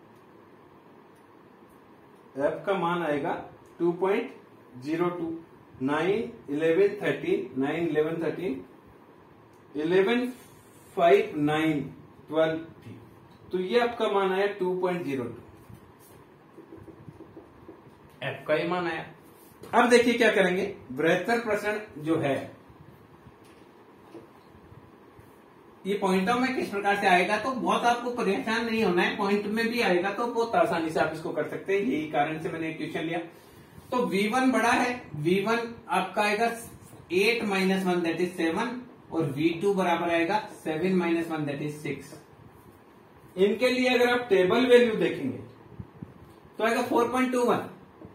f का मान आएगा two point zero two. Nine eleven thirteen, nine eleven thirteen, eleven five nine twelve थी। तो ये आपका मान आया two point zero two. f का ही मान आया। अब देखिए क्या करेंगे, बृहत्तर प्रश्न जो है ये पॉइंटों में किस प्रकार से आएगा, तो बहुत आपको परेशान नहीं होना है, पॉइंट में भी आएगा तो बहुत आसानी से आप इसको कर सकते हैं। यही कारण से मैंने क्वेश्चन लिया। तो वी वन बड़ा है, वी वन आपका आएगा eight minus one that is seven, और वी टू बराबर आएगा seven minus one that is six. इनके लिए अगर आप टेबल वैल्यू देखेंगे तो आएगा four point two one.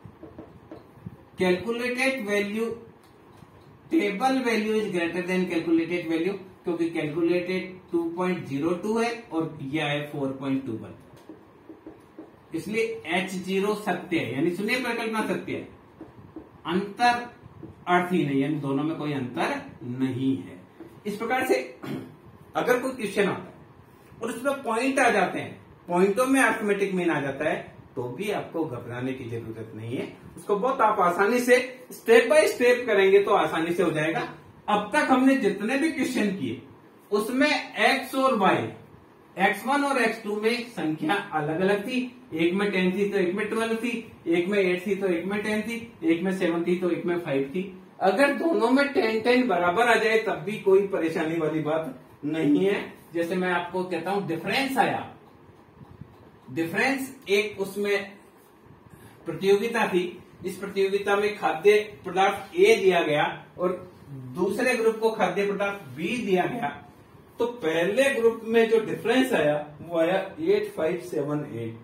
Calculated value, table value is greater than calculated value, क्योंकि calculated two point zero two है और यह है फोर पॉइंट टू वन, इसलिए एच जीरो सत्य है, यानी सुनिए परिकल्पना सत्य है, अंतर अर्थ ही नहीं, यानी दोनों में कोई अंतर नहीं है। इस प्रकार से अगर कोई क्वेश्चन आता है और उसमें पॉइंट आ जाते हैं, पॉइंटों में अर्थमेटिक मीन आ जाता है, तो भी आपको घबराने की जरूरत नहीं है। उसको बहुत आप आसानी से स्टेप बाय स्टेप करेंगे तो आसानी से हो जाएगा। अब तक हमने जितने भी क्वेश्चन किए उसमें एक्स और वाई, एक्स वन और एक्स टू में संख्या अलग अलग थी। एक में टेन थी तो एक में ट्वेल्व थी, एक में एट थी तो एक में टेन थी, एक में सेवन थी तो एक में फाइव थी। अगर दोनों में टेन टेन बराबर आ जाए तब भी कोई परेशानी वाली बात नहीं है। जैसे मैं आपको कहता हूं डिफरेंस आया, डिफरेंस एक उसमें प्रतियोगिता थी, इस प्रतियोगिता में खाद्य पदार्थ ए दिया गया और दूसरे ग्रुप को खाद्य पदार्थ बी दिया गया, तो पहले ग्रुप में जो डिफरेंस आया वो आया eight five seven eight,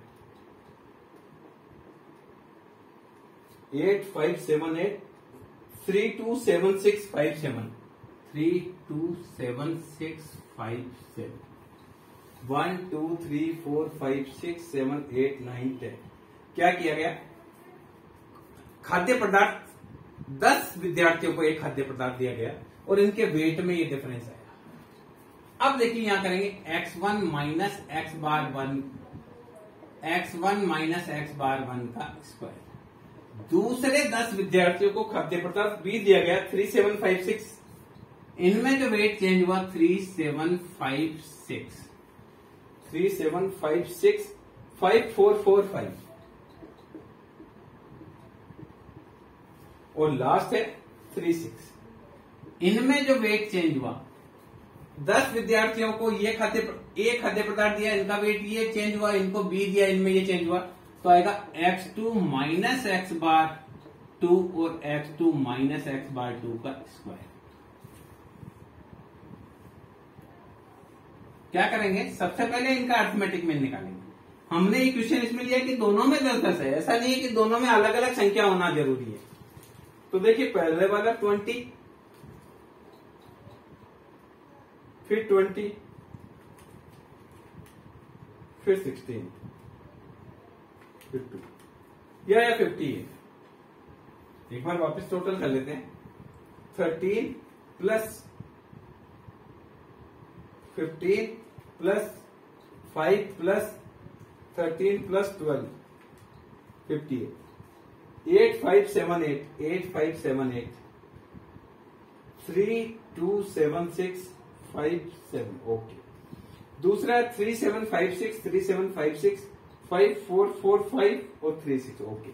eight five seven eight, three two seven six five seven, three two seven six five seven, one two three four five six seven eight nine ten. क्या किया गया, खाद्य पदार्थ दस विद्यार्थियों को एक खाद्य पदार्थ दिया गया और इनके वेट में ये डिफरेंस आया। अब देखिए यहां करेंगे x one minus x bar one, X one minus x bar one का स्क्वायर। दूसरे दस विद्यार्थियों को खाद्य पदार्थ बी दिया गया थ्री सेवन फाइव सिक्स, इनमें जो वेट चेंज हुआ three seven five six, three seven five six, five four four five, और लास्ट है थ्री सिक्स। इनमें जो वेट चेंज हुआ, दस विद्यार्थियों को ये खाद्य एक खाद्य पदार्थ दिया, इनका वेट ये चेंज हुआ, इनको बी दिया, इनमें ये चेंज हुआ, तो आएगा X two minus x bar two और x two minus x bar two का स्क्वायर। क्या करेंगे, सबसे पहले इनका अर्थमेटिक मीन निकालेंगे। हमने ये क्वेश्चन इसमें लिया कि दोनों में दस दस है, ऐसा नहीं है कि दोनों में अलग अलग संख्या होना जरूरी है। तो देखिए पहले वाला ट्वेंटी, फिर ट्वेंटी, फिर सिक्सटीन, फिर टू, या या फिफ्टी है। एक बार वापस टोटल कर लेते हैं, thirteen plus fifteen plus five plus thirteen plus twelve, fifty eight, eight five seven eight, eight five seven eight, three two seven six five seven, okay. दूसरा three seven five six, three seven five six, five four four five और three six, okay.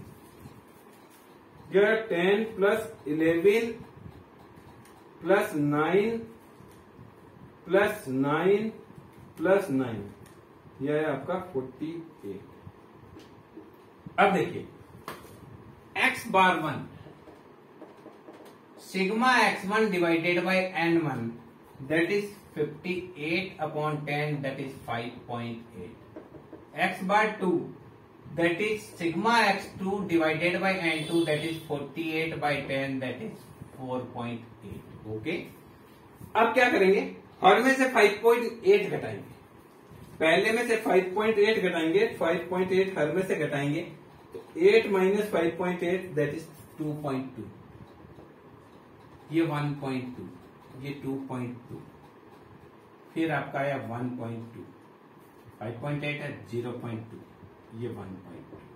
यह ten plus eleven plus nine plus nine plus nine, यह है आपका forty eight. अब देखिए x bar one, sigma x one divided by N one, that is fifty eight upon ten, that is five point eight. X bar two that is sigma x two divided by n two, that is forty-eight by ten, that is four point eight. Okay, अब क्या करेंगे, हर में से five point eight घटाएंगे, पहले में से five point eight घटाएंगे, five point eight हर में से घटाएंगे, तो eight minus five point eight, that is two point two, ये one point two, ये two point two, फिर आपका आया one point two, five point eight है zero point two, ये one point two,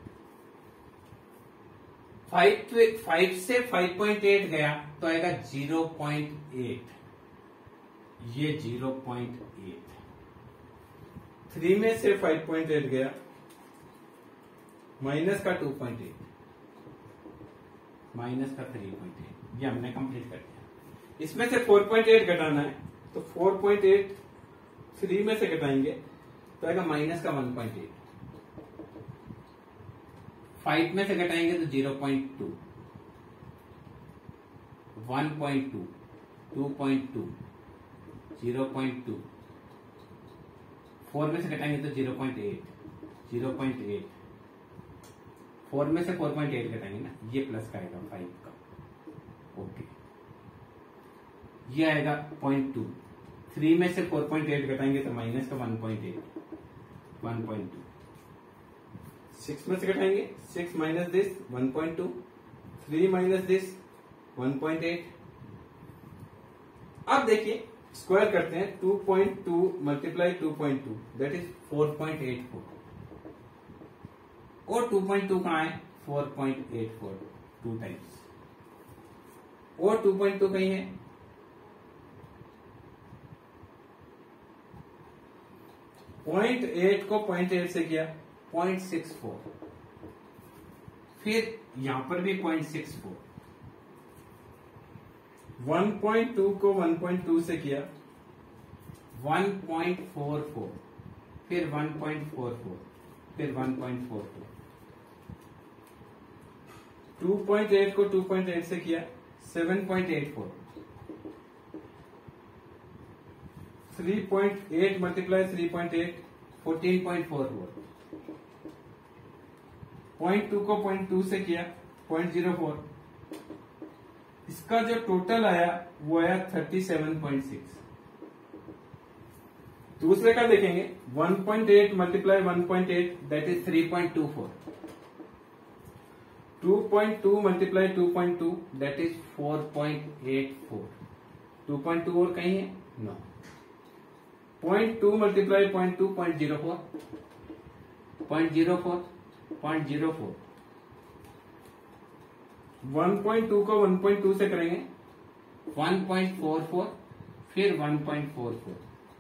five five से five point eight गया तो आएगा zero point eight, ये zero point eight, थ्री में से five point eight गया, माइनस का two point eight, माइनस का three point eight, ये हमने कंप्लीट कर दिया। इसमें से four point eight घटाना है तो four point eight थ्री में से घटाएंगे तो आएगा माइनस का one point eight, फाइव में से घटाएंगे तो zero point two, one point two, two point two, zero point two, four में से घटाएंगे तो zero point eight, zero point eight, four में से four point eight घटाएंगे ना, ये प्लस का आएगा फाइव का, ओके, ये आएगा point two, थ्री में से four point eight घटाएंगे तो माइनस का one point eight, one point two, six में से घटाएंगे, six minus this one point two, three minus this one point eight। अब देखिए स्क्वायर करते हैं, two point two multiply two point two, that is four point eight four, और two point two कहाँ है, four point eight four, two times, और two point two कहीं है, पॉइंट एट को पॉइंट एट से किया पॉइंट सिक्स फोर, फिर यहां पर भी point six four, one point two को वन पॉइंट टू से किया one point four four, फिर one point four four, फिर one point four four, two point eight को two point eight से किया seven point eight four, three point eight multiply three point eight, fourteen point four four, point two को point two से किया point zero four, इसका जो total आया वो आया थर्टी सेवन पॉइंट सिक्स। दूसरे का देखेंगे, one point eight multiply one point eight, that is three point two four, two point two multiply two point two, that is four point eight four, two point two और कहीं है, no, point two multiply point two, point zero four, point zero four, point zero four, one point two को one point two से करेंगे one point four four, फिर one point four four,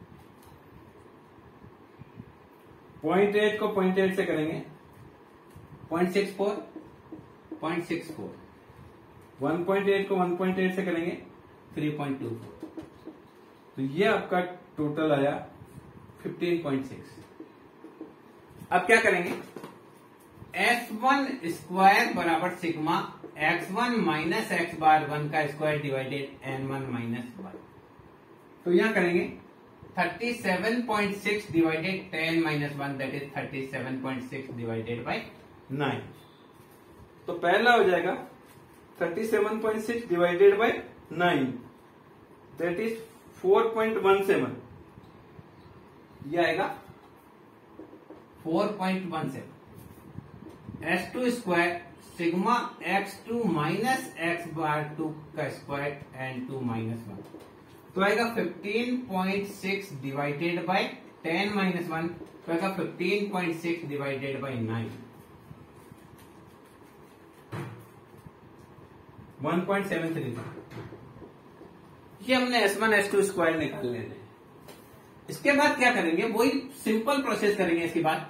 point eight को point eight से करेंगे point six four, point six four, one point eight को one point eight से करेंगे थ्री पॉइंट टू फोर, तो ये आपका टोटल आया फिफ्टीन पॉइंट सिक्स। अब क्या करेंगे, एस वन स्क्वायर बराबर sigma x one minus x bar one का square divided N one minus one, तो यहां करेंगे thirty seven point six divided ten minus one, that is thirty seven point six divided by nine, तो पहला हो जाएगा thirty seven point six divided by nine, that is four point one seven, ये आएगा four point one seven. S two square sigma x two minus x bar two का square and two minus one, तो आएगा fifteen point six divided by ten minus one, तो आएगा fifteen point six divided by nine, one point seven three. ये हमने S one S two square निकाल लेने हैं। इसके बाद क्या करेंगे, वही सिंपल प्रोसेस करेंगे। इसके बाद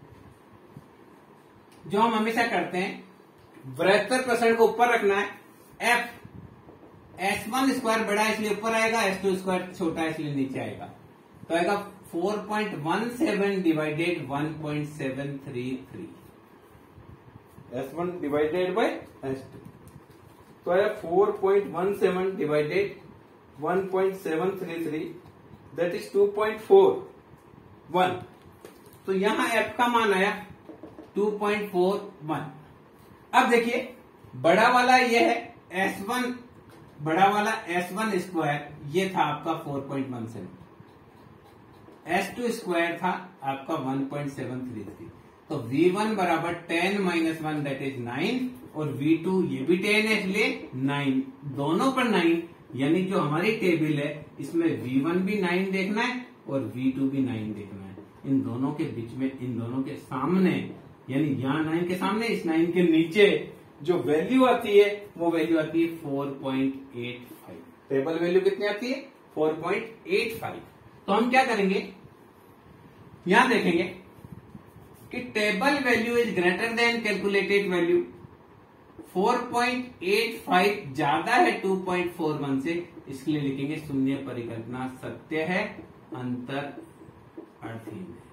जो हम हमेशा करते हैं, बहत्तर परसेंट को ऊपर रखना है, एफ एस वन स्क्वायर बड़ा है इसलिए ऊपर आएगा, एस टू स्क्वायर छोटा है इसलिए नीचे आएगा, तो आएगा four point one seven divided one point seven three three, S one divided by S two, तो आया four point one seven divided one point seven three three, that is two point four one. तो यहां F का मान आया two point four one. अब देखिए बड़ा वाला ये है एस वन, बड़ा वाला एस वन स्क्वायर ये था आपका four point one seven, S two square था आपका one point seven three three. तो वी वन बराबर ten minus one that is nine, और वी टू ये भी टेन है इसलिए नाइन, दोनों पर नाइन, यानी जो हमारी टेबल है इसमें वी वन भी नाइन देखना है और वी टू भी नाइन देखना है। इन दोनों के बीच में, इन दोनों के सामने, यानी यहाँ नाइन के सामने, इस नाइन के नीचे जो वैल्यू आती है वो वैल्यू आती है four point eight five. Table value कितनी आती है? Four point eight five. तो हम क्या करेंगे, यहां देखेंगे कि table value is greater than calculated value. Four point eight five ज्यादा है टू पॉइंट फोर वन से, इसलिए लिखेंगे शून्य परिकल्पना सत्य है, अंतर अर्थहीन है।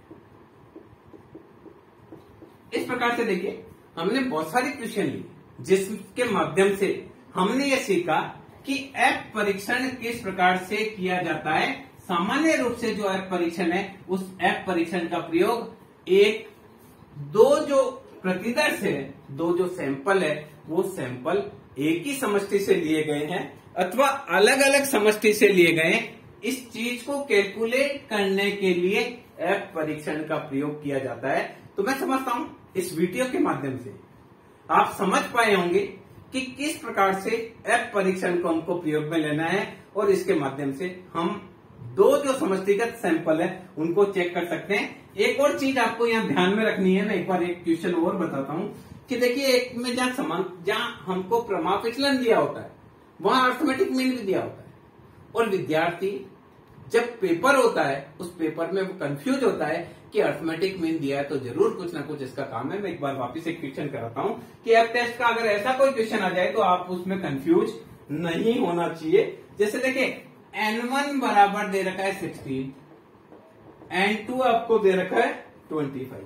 इस प्रकार से देखिए हमने बहुत सारी क्वेश्चन ली जिसके माध्यम से हमने ये सीखा कि एफ परीक्षण किस प्रकार से किया जाता है। सामान्य रूप से जो एफ परीक्षण है उस एफ परीक्षण का प्रयोग एक दो जो प्रतिदर्श है, दो जो सैंपल है वो सैंपल एक ही समष्टि से लिए गए हैं अथवा अलग अलग समष्टि से लिए गए हैं, इस चीज को कैलकुलेट करने के लिए एफ परीक्षण का प्रयोग किया जाता है। तो मैं समझता हूं इस वीडियो के माध्यम से आप समझ पाए होंगे कि किस प्रकार से एफ परीक्षण को हमको प्रयोग में लेना है, और इसके माध्यम से हम दो जो समष्टिगत सैंपल है उनको चेक कर सकते हैं। एक और चीज आपको यहाँ ध्यान में रखनी है, मैं एक बार एक क्वेश्चन और बताता हूँ कि देखिए एक में जहां समान जहां हमको प्रमाप विचलन दिया होता है वहां अर्थमेटिक मीन भी दिया होता है, और विद्यार्थी जब पेपर होता है उस पेपर में वो कंफ्यूज होता है कि अर्थमेटिक मीन दिया है तो जरूर कुछ ना कुछ इसका काम है। मैं एक बार वापस एक क्वेश्चन कराता हूं कि एफ टेस्ट का अगर ऐसा कोई क्वेश्चन आ जाए तो आप उसमें कंफ्यूज नहीं होना चाहिए। जैसे देखिए एन वन बराबर दे रखा है सिक्सटीन, एन टू आपको दे रखा है ट्वेंटी फाइव,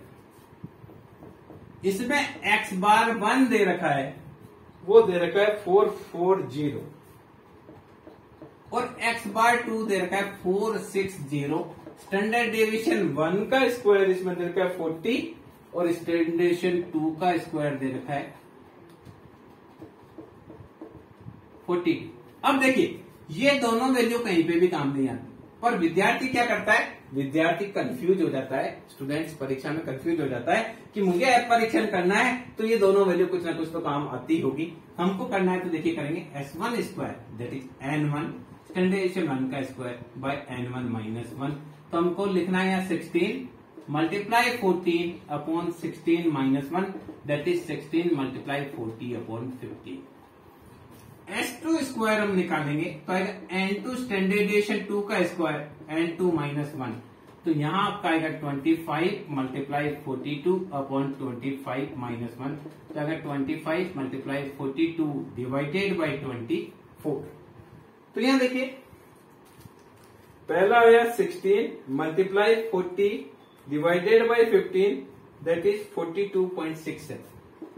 इसमें एक्स बार वन दे रखा है वो दे रखा है फोर फोर जीरो, और एक्स बार टू दे रखा है four six zero. Standard deviation one का स्क्वायर इसमें दे रखा है फोर्टी, और स्टैंडर्ड डेविएशन टू का स्क्वायर दे रखा है फोर्टी। अब देखिए ये दोनों वैल्यू कहीं पे भी काम नहीं आती, पर विद्यार्थी क्या करता है, विद्यार्थी कंफ्यूज हो जाता है, स्टूडेंट्स परीक्षा में कंफ्यूज हो जाता है कि मुझे एफ परीक्षण करना है तो ये दोनों वैल्यू कुछ ना कुछ तो काम आती होगी, हमको करना है। तो देखिए करेंगे S one square that is N one standard one का square by N one minus one. तो हमको लिखना है यहाँ sixteen multiply fourteen upon sixteen minus one that is sixteen multiply forty upon fifteen. S two square हम निकालेंगे तो आएगा एन टू स्टैंडर्डेशन टू का square N two minus one, तो यहां आपका आएगा twenty five multiply forty two upon twenty five minus one, तो आएगा twenty five multiply forty two divided by twenty four. तो यहां देखिए पहला आया sixteen multiply forty divided by fifteen that is forty two point six seven.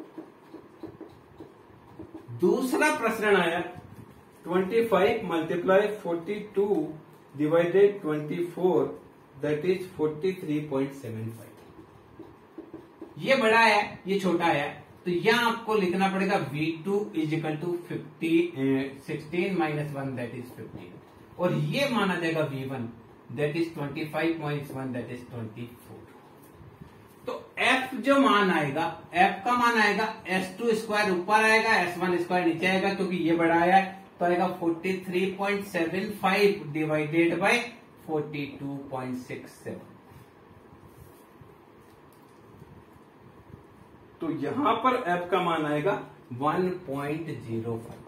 दूसरा प्रश्न आया twenty five multiply forty two divided twenty four that is forty three point seven five. ये बड़ा है ये छोटा है, तो यहां आपको लिखना पड़ेगा V two is equal to fifty sixteen minus one that is fifteen, और ये माना जाएगा V one that is twenty five minus one that is twenty four. तो f जो मान आएगा, f का मान आएगा एस टू स्क्वायर ऊपर आएगा एस वन स्क्वायर नीचे आएगा, क्योंकि ये बड़ा आया है तो आएगा forty three point seven five divided by forty two point six seven. तो यहां पर f का मान आएगा वन पॉइंट जीरो फाइव।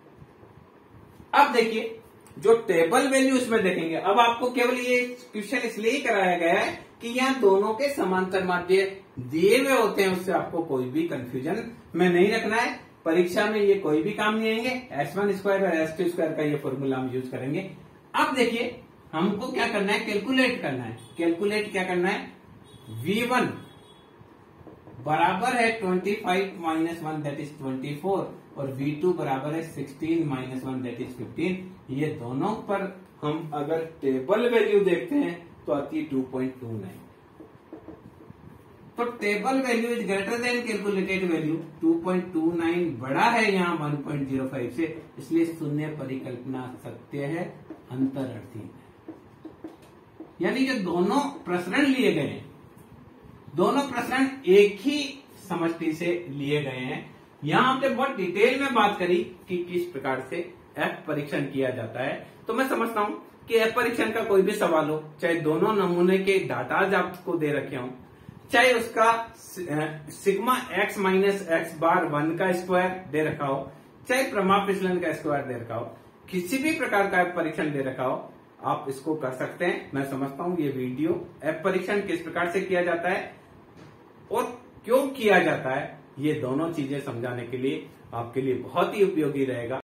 अब देखिए जो टेबल वैल्यू इसमें देखेंगे, अब आपको केवल ये क्वेश्चन इसलिए ही कराया गया है कि यहाँ दोनों के समांतर माध्य दिए हुए होते हैं, उससे आपको कोई भी कंफ्यूजन में नहीं रखना है। परीक्षा में ये कोई भी काम नहीं आएंगे, एस वन स्क्वायर और एस टू स्क्वायर का ये फॉर्मूला हम यूज करेंगे। अब देखिए हमको क्या करना है, कैलकुलेट करना है। कैलकुलेट क्या करना है, वी वन बराबर है twenty five minus one that is twenty four, और वी टू बराबर है sixteen minus one that is fifteen. ये दोनों पर हम अगर टेबल वैल्यू देखते हैं तो आती है टू पॉइंट टू नाइन। तो table value is greater than calculated value. Two point two nine बड़ा है यहाँ वन पॉइंट जीरो फाइव से, इसलिए शून्य परिकल्पना सत्य है, अंतरअर्थी है। यानी जो दोनों प्रसरण लिए गए हैं, दोनों प्रसरण एक ही समष्टि से लिए गए हैं। यहां हमने बहुत डिटेल में बात करी कि किस प्रकार से एफ परीक्षण किया जाता है। तो मैं समझता हूं कि एफ परीक्षण का कोई भी सवाल हो, चाहे दोनों नमूने के डाटाज आपको दे रखे हों, चाहे उसका sigma x minus x bar one का स्क्वायर दे रखा हो, चाहे प्रमाप फिसलन का स्क्वायर दे रखा हो, किसी भी प्रकार का एफ परीक्षण दे रखा हो, आप इसको कर सकते हैं। मैं समझता हूं ये वीडियो एफ परीक्षण किस प्रकार से किया जाता है और क्यों किया जाता है, ये दोनों चीजें समझाने के लिए आपके लिए बहुत ही उपयोगी रहेगा।